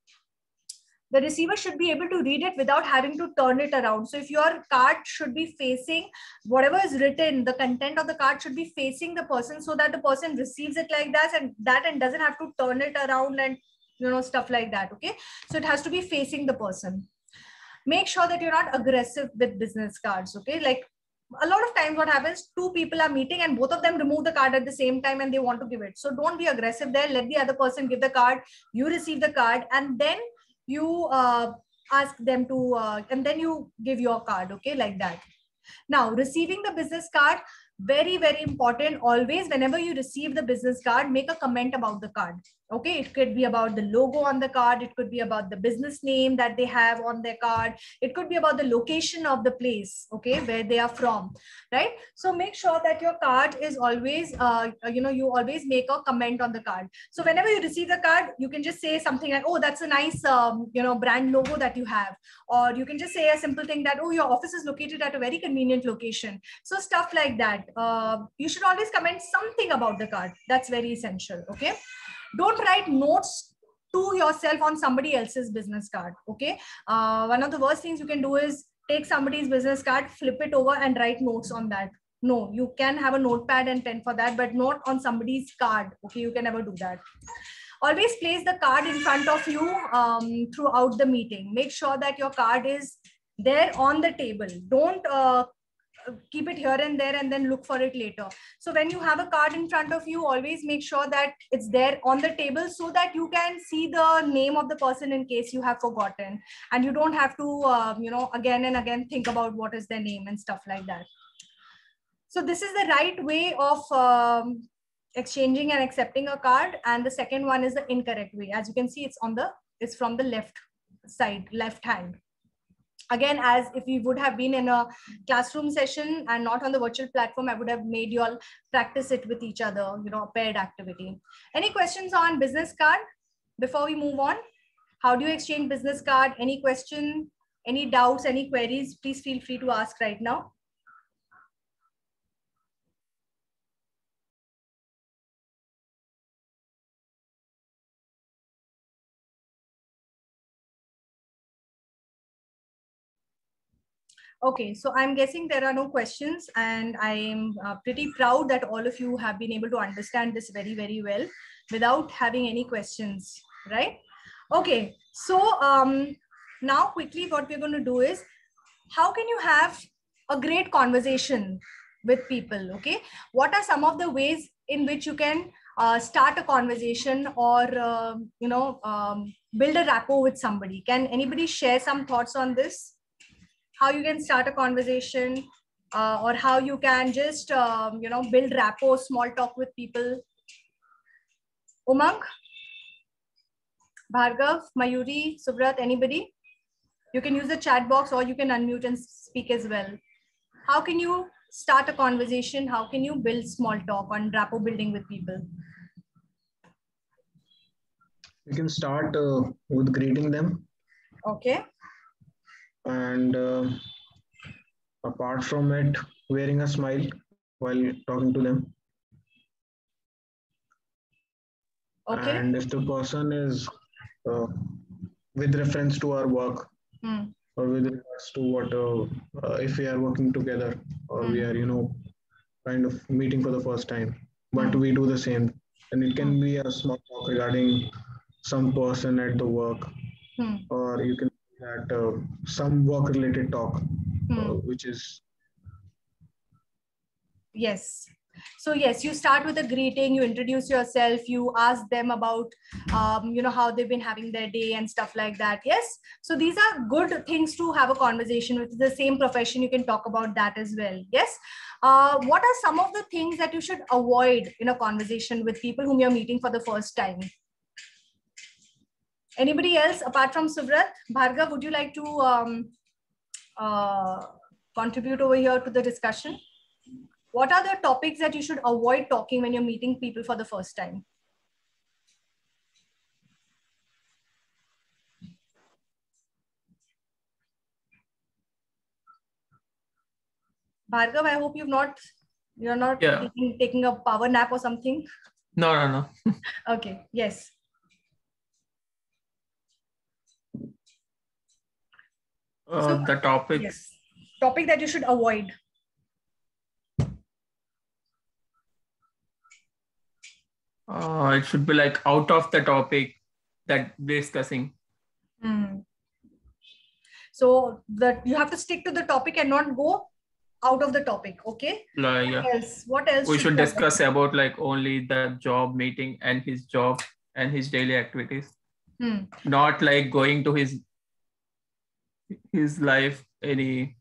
The receiver should be able to read it without having to turn it around. So if your card should be facing whatever is written, the content of the card should be facing the person so that the person receives it like that and doesn't have to turn it around and stuff like that. Okay, so it has to be facing the person. Make sure that you're not aggressive with business cards. Okay, like a lot of times what happens, two people are meeting and both of them remove the card at the same time and they want to give it. So don't be aggressive there. Let the other person give the card, you receive the card, and then you ask them to and then you give your card. Okay, like that. Now, receiving the business card, very, very important. Always, whenever you receive the business card, make a comment about the card. Okay, it could be about the logo on the card. It could be about the business name that they have on their card. It could be about the location of the place, okay, where they are from, right? So make sure that your card is always, you always make a comment on the card. So whenever you receive the card, you can just say something like, oh, that's a nice, brand logo that you have. Or you can just say a simple thing that, oh, your office is located at a very convenient location. So stuff like that. You should always comment something about the card. That's very essential, okay? Don't write notes to yourself on somebody else's business card, okay? One of the worst things you can do is take somebody's business card, flip it over and write notes on that. No, you can have a notepad and pen for that, but not on somebody's card, okay? You can never do that. Always place the card in front of you throughout the meeting. Make sure that your card is there on the table. Don't keep it here and there and then look for it later. So when you have a card in front of you, always make sure that it's there on the table so that you can see the name of the person in case you have forgotten, and you don't have to again and again think about what is their name and stuff like that. So this is the right way of exchanging and accepting a card, and the second one is the incorrect way. As you can see, it's from the left side, left hand. Again, as if we would have been in a classroom session and not on the virtual platform, I would have made you all practice it with each other, a paired activity. Any questions on business card before we move on? How do you exchange business card? Any question, any doubts, any queries? Please feel free to ask right now. Okay, so I'm guessing there are no questions, and I'm pretty proud that all of you have been able to understand this very, very well without having any questions, right? Okay, so now quickly what we're going to do is, how can you have a great conversation with people, okay? What are some of the ways in which you can start a conversation or, build a rapport with somebody? Can anybody share some thoughts on this? How you can start a conversation or how you can just, build rapport, small talk with people. Umang, Bhargav, Mayuri, Subrat, anybody? You can use the chat box or you can unmute and speak as well. How can you start a conversation? How can you build small talk on rapport building with people? You can start with greeting them. Okay. And apart from it, wearing a smile while talking to them. Okay. And if the person is with reference to our work or with regards to what, if we are working together or we are, kind of meeting for the first time, but we do the same. And it can be a small talk regarding some person at the work, or you can that some work related talk, which is. Yes. So yes, you start with a greeting, you introduce yourself, you ask them about, how they've been having their day and stuff like that. Yes. So these are good things to have a conversation with. The same profession, you can talk about that as well. Yes. What are some of the things that you should avoid in a conversation with people whom you're meeting for the first time? Anybody else apart from Subrat? Bhargav, would you like to contribute over here to the discussion? What are the topics that you should avoid talking when you're meeting people for the first time? Bhargav, I hope you're not taking a power nap or something. No. Okay, yes. The topic. Yes. Topic that you should avoid. It should be like out of the topic that discussing. So that you have to stick to the topic and not go out of the topic. Okay. Yeah. What else? We should discuss about like only the job meeting and his job and his daily activities. Not like going to his life any.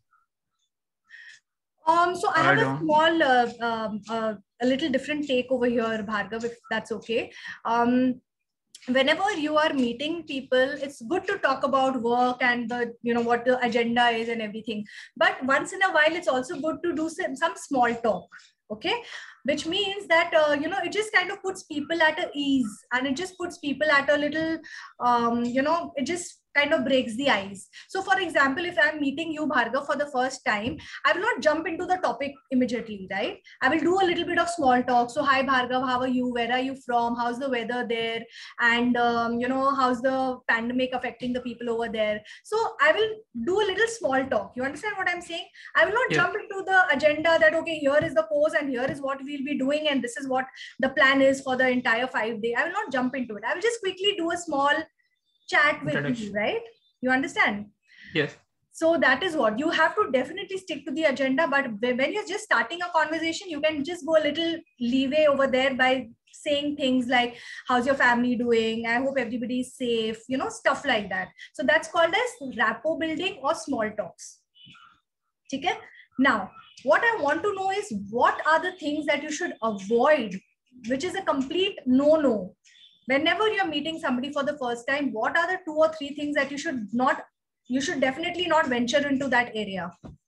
So I have a small, a little different take over here, Bhargav, if that's okay. Whenever you are meeting people, it's good to talk about work and the, what the agenda is and everything. But once in a while, it's also good to do some small talk. Okay. Which means that, it just kind of puts people at ease, and it just puts people at a little, it just kind of breaks the ice. So for example, if I'm meeting you, Bhargav, for the first time, I will not jump into the topic immediately, right? I will do a little bit of small talk. So hi Bhargav, how are you? Where are you from? How's the weather there? And how's the pandemic affecting the people over there? So I will do a little small talk. You understand what I'm saying? I will not jump into the agenda that, okay, here is the course and here is what we'll be doing and this is what the plan is for the entire 5 days. I will not jump into it. I will just quickly do a small chat with you, right? You understand? Yes. So that is what you have to definitely stick to the agenda. But when you're just starting a conversation, you can just go a little leeway over there by saying things like, how's your family doing? I hope everybody is safe, stuff like that. So that's called as rapport building or small talks. Okay? Now, what I want to know is, what are the things that you should avoid, which is a complete no-no? Whenever you're meeting somebody for the first time, what are the 2 or 3 things that you should definitely not venture into that area?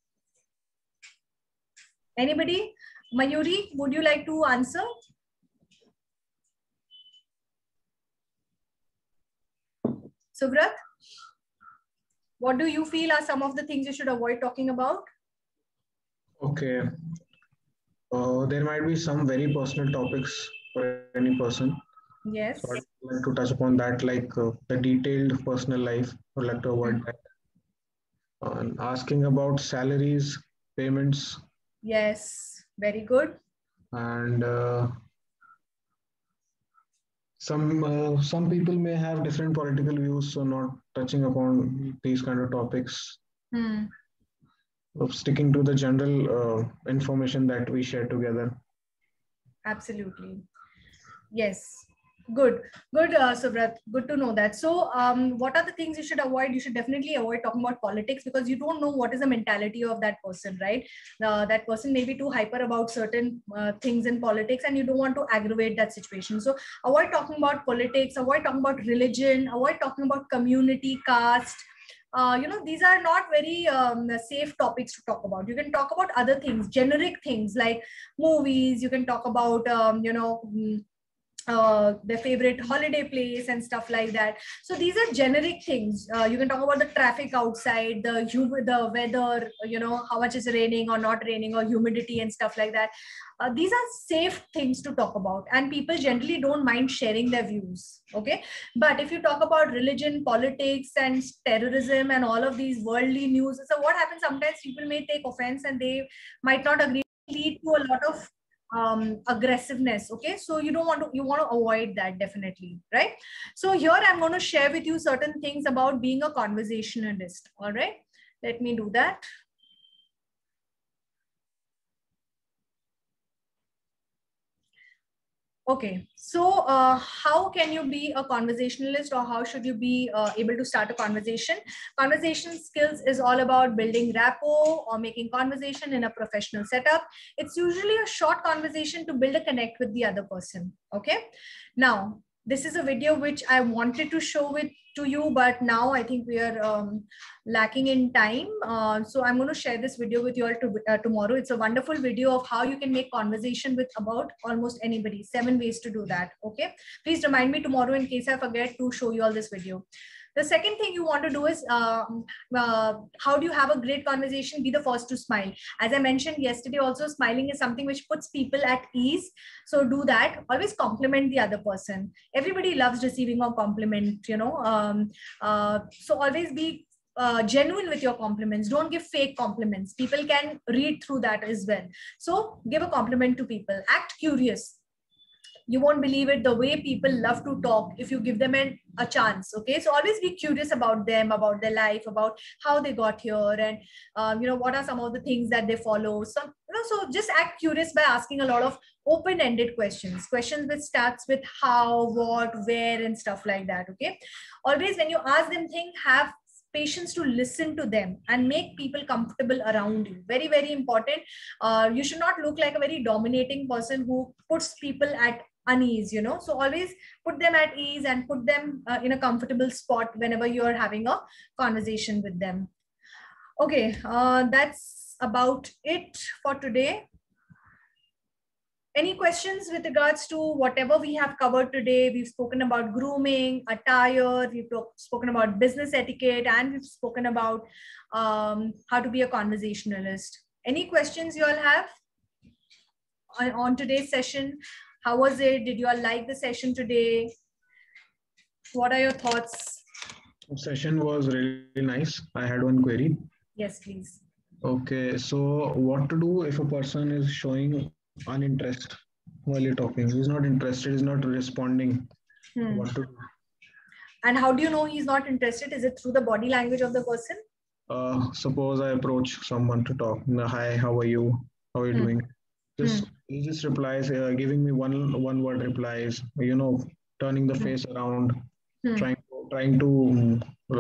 Anybody? Mayuri, would you like to answer? Subrat, what do you feel are some of the things you should avoid talking about? Okay. There might be some very personal topics for any person. Yes. So I'd like to touch upon that, like the detailed personal life. I'd like to avoid that. And asking about salaries, payments. Yes, very good. And some people may have different political views, so not touching upon these kind of topics. Of sticking to the general information that we share together. Absolutely. Yes. Good, Subrat. Good to know that. So what are the things you should avoid? You should definitely avoid talking about politics, because you don't know what is the mentality of that person, right? That person may be too hyper about certain things in politics, and you don't want to aggravate that situation. So avoid talking about politics, avoid talking about religion, avoid talking about community, caste. These are not very safe topics to talk about. You can talk about other things, generic things like movies. You can talk about, their favorite holiday place and stuff like that. So these are generic things. You can talk about the traffic outside, the weather, how much is raining or not raining, or humidity and stuff like that. These are safe things to talk about, and people generally don't mind sharing their views. Okay. But if you talk about religion, politics, and terrorism and all of these worldly news, so what happens, sometimes people may take offense and they might not agree, lead to a lot of aggressiveness. Okay, so you want to avoid that, definitely, right? So here I'm going to share with you certain things about being a conversationalist. All right, let me do that. Okay, so how can you be a conversationalist, or how should you be able to start a conversation? Conversation skills is all about building rapport or making conversation in a professional setup. It's usually a short conversation to build a connect with the other person. Okay, now this is a video which I wanted to show to you, but now I think we are lacking in time. So I'm going to share this video with you all tomorrow. It's a wonderful video of how you can make conversation with about almost anybody. 7 ways to do that. Okay. Please remind me tomorrow in case I forget to show you all this video. The second thing you want to do is how do you have a great conversation? Be the first to smile. As I mentioned yesterday also, smiling is something which puts people at ease. So do that. Always compliment the other person. Everybody loves receiving a compliment, so always be genuine with your compliments. Don't give fake compliments. People can read through that as well. So give a compliment to people. Act curious. You won't believe it, the way people love to talk if you give them a chance. Okay, so always be curious about them, about their life, about how they got here, and what are some of the things that they follow. So just act curious by asking a lot of open-ended questions which starts with how, what, where, and stuff like that. Okay, always when you ask them things, have patience to listen to them and make people comfortable around you. Very, very important. You should not look like a very dominating person who puts people at unease, so always put them at ease and put them in a comfortable spot whenever you're having a conversation with them. Okay, that's about it for today. Any questions with regards to whatever we have covered today? We've spoken about grooming, attire, we've spoken about business etiquette, and we've spoken about how to be a conversationalist. Any questions you all have on today's session? How was it? Did you all like the session today? What are your thoughts? The session was really nice. I had one query. Yes, please. Okay, so what to do if a person is showing uninterest while you're talking? He's not interested, he's not responding. What to do? And how do you know he's not interested? Is it through the body language of the person? Suppose I approach someone to talk. Hi, how are you? How are you doing? He just replies, giving me one word replies, turning the face around, trying to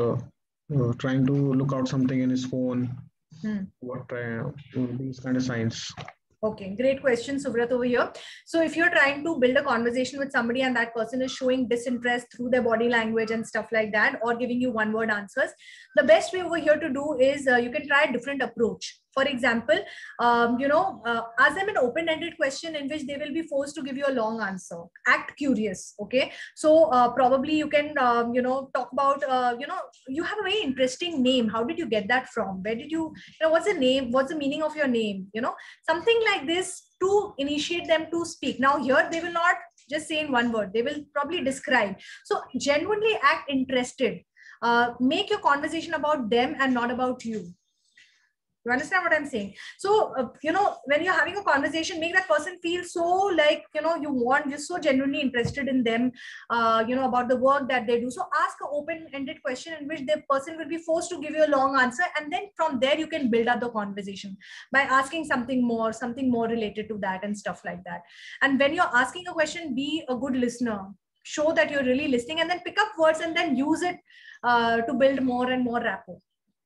look out something in his phone. These kind of signs. Okay, great question, Subrat, over here. So if you're trying to build a conversation with somebody and that person is showing disinterest through their body language and stuff like that, or giving you one-word answers, the best way over here to do is you can try a different approach. For example, ask them an open-ended question in which they will be forced to give you a long answer. Act curious, okay? So probably you can, talk about, you have a very interesting name. How did you get that from? Where did you, what's the name? What's the meaning of your name? Something like this to initiate them to speak. Now here, they will not just say in one word. They will probably describe. So genuinely act interested. Make your conversation about them and not about you. You understand what I'm saying? So, when you're having a conversation, make that person feel so like, you're so genuinely interested in them, about the work that they do. So ask an open-ended question in which the person will be forced to give you a long answer. And then from there, you can build up the conversation by asking something more related to that and stuff like that. And when you're asking a question, be a good listener. Show that you're really listening, and then pick up words and then use it to build more and more rapport.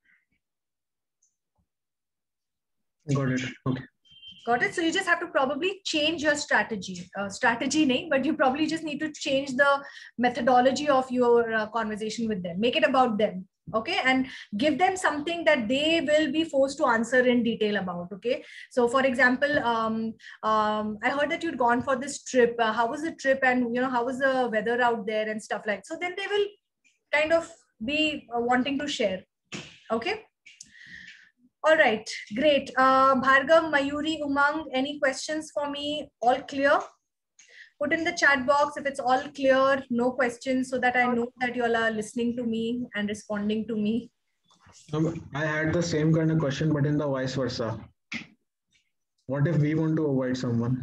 Got it. Okay. Got it. So you just have to probably change your strategy. But you probably just need to change the methodology of your conversation with them. Make it about them. Okay. And give them something that they will be forced to answer in detail about. Okay. So for example, I heard that you'd gone for this trip. How was the trip? And, how was the weather out there and stuff like that. So then they will kind of be wanting to share. Okay. All right, great. Bhargav, Mayuri, Umang, any questions for me? All clear? Put in the chat box if it's all clear, no questions, so that I know that you all are listening to me and responding to me. I had the same kind of question, but in the vice versa. What if we want to avoid someone?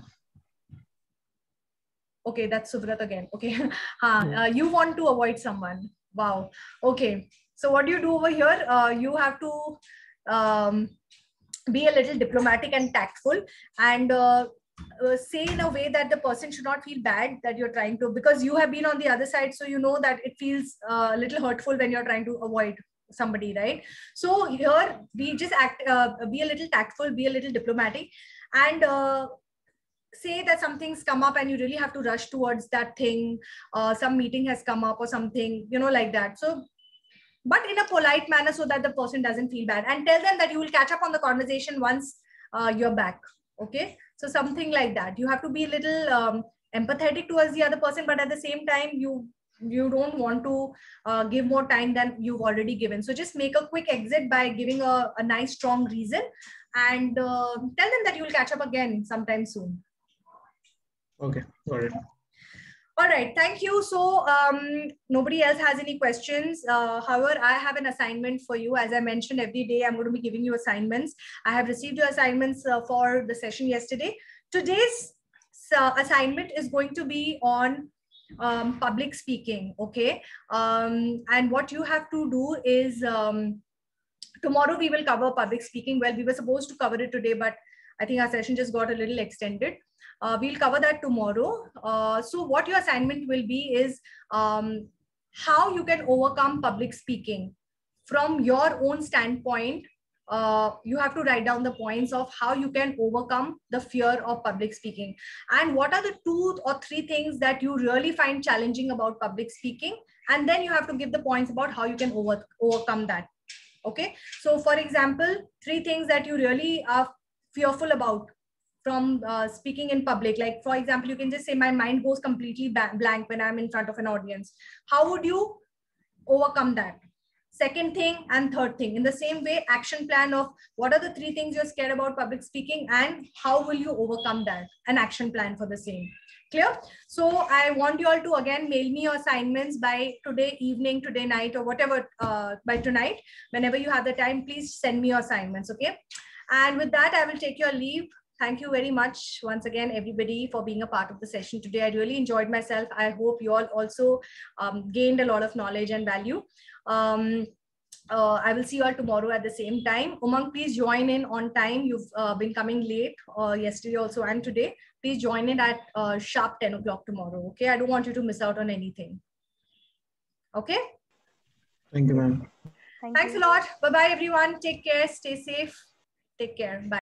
Okay, that's Subrat again. Okay, you want to avoid someone. Wow. Okay, so what do you do over here? You have to be a little diplomatic and tactful, and say in a way that the person should not feel bad that you're trying to, because you have been on the other side, so you know that it feels a little hurtful when you're trying to avoid somebody, right? So here we just be a little tactful, be a little diplomatic, and say that something's come up and you really have to rush towards that thing. Some meeting has come up or something, like that. So, but in a polite manner so that the person doesn't feel bad, and tell them that you will catch up on the conversation once you're back. Okay. So something like that. You have to be a little empathetic towards the other person, but at the same time, you don't want to give more time than you've already given. So just make a quick exit by giving a nice, strong reason, and tell them that you will catch up again sometime soon. Okay, got it. All right, thank you. So nobody else has any questions. However, I have an assignment for you. As I mentioned, every day I'm going to be giving you assignments. I have received your assignments for the session yesterday. Today's assignment is going to be on public speaking. Okay. And what you have to do is, tomorrow we will cover public speaking. Well, we were supposed to cover it today, but I think our session just got a little extended. We'll cover that tomorrow. So what your assignment will be is how you can overcome public speaking from your own standpoint. You have to write down the points of how you can overcome the fear of public speaking, and what are the 2 or 3 things that you really find challenging about public speaking, and then you have to give the points about how you can overcome that. Okay, so for example, 3 things that you really are fearful about from speaking in public. Like, for example, you can just say, my mind goes completely blank when I'm in front of an audience. How would you overcome that? Second thing and third thing. In the same way, action plan of what are the 3 things you're scared about public speaking and how will you overcome that? An action plan for the same. Clear? So I want you all to again mail me your assignments by today evening, today night, or whatever, by tonight. Whenever you have the time, please send me your assignments. Okay. And with that, I will take your leave. Thank you very much once again, everybody, for being a part of the session today. I really enjoyed myself. I hope you all also gained a lot of knowledge and value. I will see you all tomorrow at the same time. Umang, please join in on time. You've been coming late yesterday also and today. Please join in at sharp 10 o'clock tomorrow. Okay, I don't want you to miss out on anything. Okay. Thank you, ma'am. Thanks a lot. Bye-bye, everyone. Take care. Stay safe. Take care. Bye.